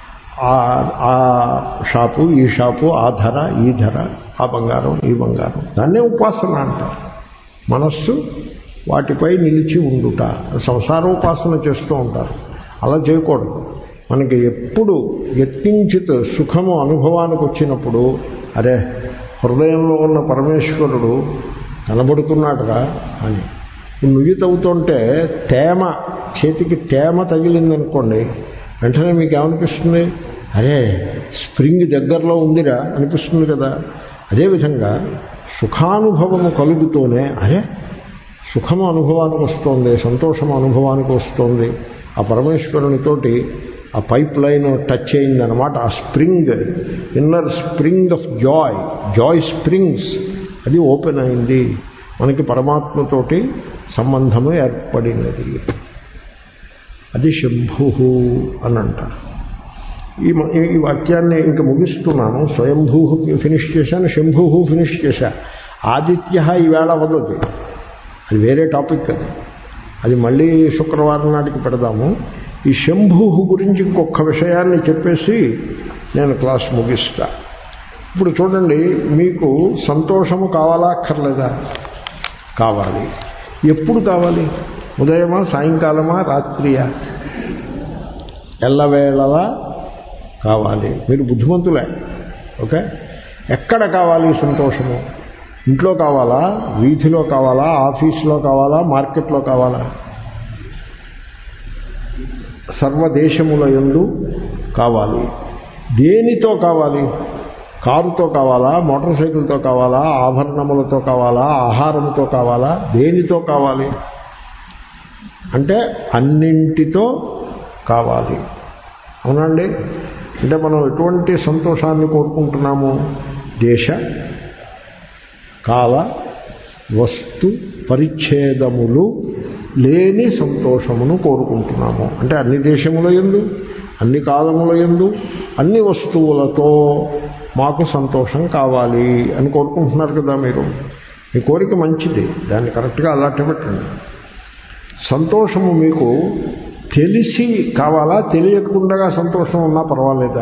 ఆ షాపు, ఈ షాపు, ఆ ధర, ఈ ధర, ఆ బంగారం, ఈ బంగారం, దాన్నే ఉపాసన అంటారు. మనస్సు వాటిపై నిలిచి ఉండుట, సంసార ఉపాసన చేస్తూ ఉంటారు. అలా చేయకూడదు. మనకి ఎప్పుడు యత్కించిత్ సుఖము అనుభవానికి వచ్చినప్పుడు, అరే హృదయంలో ఉన్న పరమేశ్వరుడు కనబడుతున్నాడురా అని నుయ్యి తవ్వుతుంటే తేమ, చేతికి తేమ తగిలిందనుకోండి, వెంటనే మీకు ఏమనిపిస్తుంది, అరే స్ప్రింగ్ దగ్గరలో ఉందిరా అనిపిస్తుంది కదా. అదేవిధంగా సుఖానుభవము కలుగుతూనే అరే సుఖము అనుభవానికి వస్తుంది, సంతోషము అనుభవానికి వస్తుంది, ఆ పరమేశ్వరునితోటి ఆ పైప్ లైన్ టచ్ అయిందనమాట. ఆ spring, inner spring of joy, joy springs, అది ఓపెన్ అయింది, మనకి పరమాత్మతోటి సంబంధము ఏర్పడినది. అది శంభు అని అంటారు. ఈ ఈ వాక్యాన్ని ఇంకా ముగిస్తున్నాను. స్వయంభూ ఫినిష్ చేశాను, శంభు ఫినిష్ చేశా. ఆదిత్య ఈవేళ అవ్వదు, అది వేరే టాపిక్. అది అది మళ్ళీ శుక్రవారం నాటికి పెడదాము. ఈ శంభు గురించి ఇంకొక విషయాన్ని చెప్పేసి నేను క్లాస్ ముగిస్తా. ఇప్పుడు చూడండి, మీకు సంతోషము కావాలా అక్కర్లేదా? కావాలి. ఎప్పుడు కావాలి? ఉదయమా, సాయంకాలమా, రాత్రియా? ఎల్లవేళలా కావాలి. మీరు బుద్ధిమంతులే. ఓకే. ఎక్కడ కావాలి సంతోషము? ఇంట్లో కావాలా, వీధిలో కావాలా, ఆఫీసులో కావాలా, మార్కెట్లో కావాలా? సర్వదేశముల యందు కావాలి. దేనితో కావాలి? కారుతో కావాలా, మోటార్ సైకిల్తో కావాలా, ఆభరణములతో కావాలా, ఆహారంతో కావాలా? దేనితో కావాలి అంటే అన్నింటితో కావాలి. అవునండి. అంటే మనం ఎటువంటి సంతోషాన్ని కోరుకుంటున్నాము? దేశ కాల వస్తు పరిచ్ఛేదములు లేని సంతోషమును కోరుకుంటున్నాము. అంటే అన్ని దేశముల యందు, అన్ని కాలముల యందు, అన్ని వస్తువులతో మాకు సంతోషం కావాలి అని కోరుకుంటున్నారు కదా మీరు. మీ కోరిక మంచిది, దాన్ని కరెక్ట్గా అలాంటి పెట్టండి. సంతోషము మీకు తెలిసి కావాలా, తెలియకుండా సంతోషం ఉన్నా పర్వాలేదా?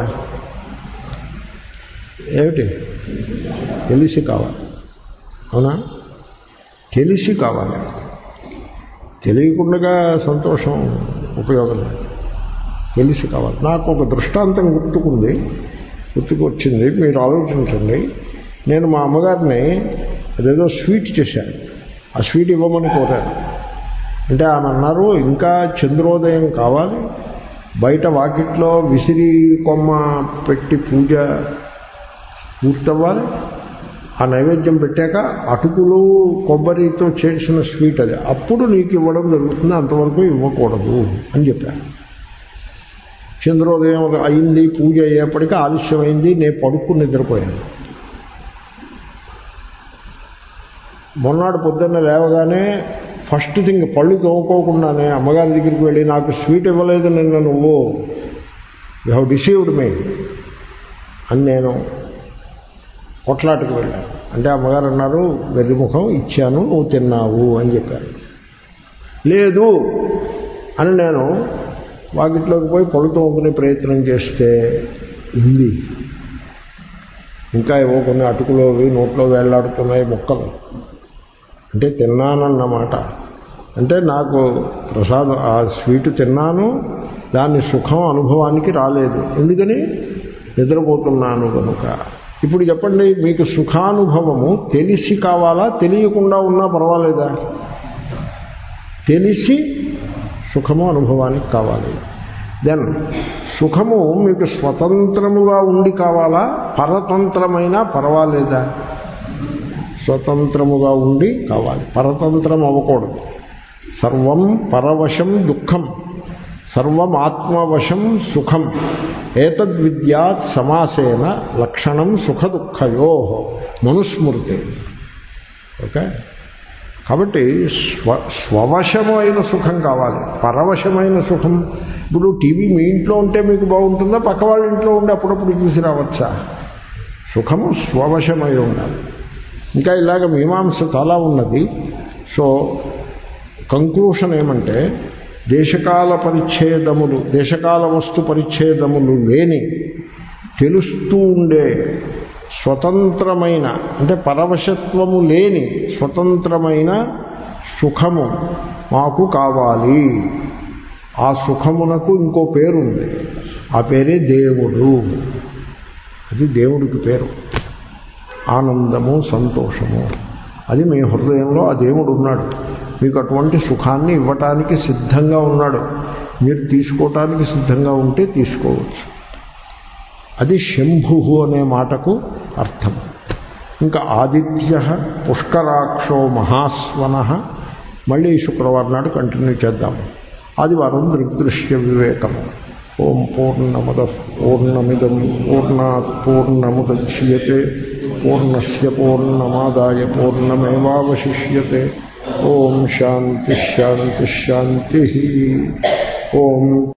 ఏమిటి? తెలిసి కావాలి. అవునా? తెలిసి కావాలి. తెలియకుండా సంతోషం ఉపయోగం లేదు. తెలిసి కావాలి. నాకు ఒక దృష్టాంతం గుర్తుకుంది, గుర్తుకొచ్చింది, మీరు ఆలోచించండి. నేను మా అమ్మగారిని అదేదో స్వీట్ చేశాను. ఆ స్వీట్ ఇవ్వమని కోరాను. అంటే ఆమె అన్నారు, ఇంకా చంద్రోదయం కావాలి, బయట వాకిట్లో విసిరి కొమ్మ పెట్టి పూజ పూర్తవ్వాలి, ఆ నైవేద్యం పెట్టాక అటుకులు కొబ్బరితో చేసిన స్వీట్ అది, అప్పుడు నీకు ఇవ్వడం జరుగుతుంది, అంతవరకు ఇవ్వకూడదు అని చెప్పాను. చంద్రోదయం అయింది, పూజ అయ్యేప్పటికీ ఆలస్యమైంది, నేను పడుకుని నిద్రపోయాను. మొన్నాడు పొద్దున్న లేవగానే ఫస్ట్ థింగ్ పళ్ళు తోముకోకుండానే అమ్మగారి దగ్గరికి వెళ్ళి, నాకు స్వీట్ ఇవ్వలేదు నిన్న నువ్వు, యూ హ్యావ్ డిసీవ్డ్ మీ అని నేను కొట్లాటకు వెళ్ళాను. అంటే అమ్మగారు అన్నారు, వెర్రిముఖం ఇచ్చాను నువ్వు తిన్నావు అని చెప్పారు. లేదు అని నేను వాకిట్లోకి పోయి పళ్ళు తోముకునే ప్రయత్నం చేస్తే ఉంది, ఇంకా ఏవో కొన్ని అటుకులోవి నోట్లో వేళ్లాడుతున్నాయి ముక్కలు. అంటే తిన్నానన్నమాట. అంటే నాకు ప్రసాదం, ఆ స్వీట్ తిన్నాను, దాని సుఖం అనుభవానికి రాలేదు. ఎందుకని? నిద్రపోతున్నాను కనుక. ఇప్పుడు చెప్పండి, మీకు సుఖానుభవము తెలిసి కావాలా, తెలియకుండా ఉన్నా పర్వాలేదా? తెలిసి సుఖము అనుభవానికి కావాలి. దెన్ సుఖము మీకు స్వతంత్రముగా ఉండి కావాలా, పరతంత్రమైనా పర్వాలేదా? స్వతంత్రముగా ఉండి కావాలి, పరతంత్రం అవ్వకూడదు. సర్వం పరవశం దుఃఖం, సర్వం ఆత్మవశం సుఖం, ఏతద్విద్యాత్ సమాసేన లక్షణం సుఖ దుఃఖయో మనుస్మృతి. ఓకే, కాబట్టి స్వ స్వవశమైన సుఖం కావాలి, పరవశమైన సుఖం. ఇప్పుడు టీవీ మీ ఇంట్లో ఉంటే మీకు బాగుంటుందా, పక్క వాళ్ళ ఇంట్లో ఉండి అప్పుడప్పుడు చూసి రావచ్చా? సుఖము స్వవశమై ఉండాలి. ఇంకా ఇలాగ మీమాంస చాలా ఉన్నది. సో కంక్లూషన్ ఏమంటే, దేశకాల పరిచ్ఛేదములు, దేశకాల వస్తు పరిచ్ఛేదములు లేని తెలుస్తూ ఉండే స్వతంత్రమైన, అంటే పరవశత్వము లేని స్వతంత్రమైన సుఖము మాకు కావాలి. ఆ సుఖమునకు ఇంకో పేరుంది, ఆ పేరే దేవుడు. అది దేవుడికి పేరు. ఆనందము, సంతోషము, అది మీ హృదయంలో ఆ దేవుడు ఉన్నాడు. మీకు అటువంటి సుఖాన్ని ఇవ్వటానికి సిద్ధంగా ఉన్నాడు. మీరు తీసుకోవటానికి సిద్ధంగా ఉంటే తీసుకోవచ్చు. అది శంభు అనే మాటకు అర్థం. ఇంకా ఆదిత్య పుష్కరాక్షో మహాస్వన. మళ్ళీ శుక్రవారం నాడు కంటిన్యూ చేద్దాము. ఆదివారం దృగ్దృశ్య వివేకము. ఓం పూర్ణమద పూర్ణమిదం పూర్ణాత్ పూర్ణముద్యతే పూర్ణస్య పూర్ణమాదాయ పూర్ణమేవావశిష్యతే. ఓం శాంతి శాంతి శాంతి. ఓం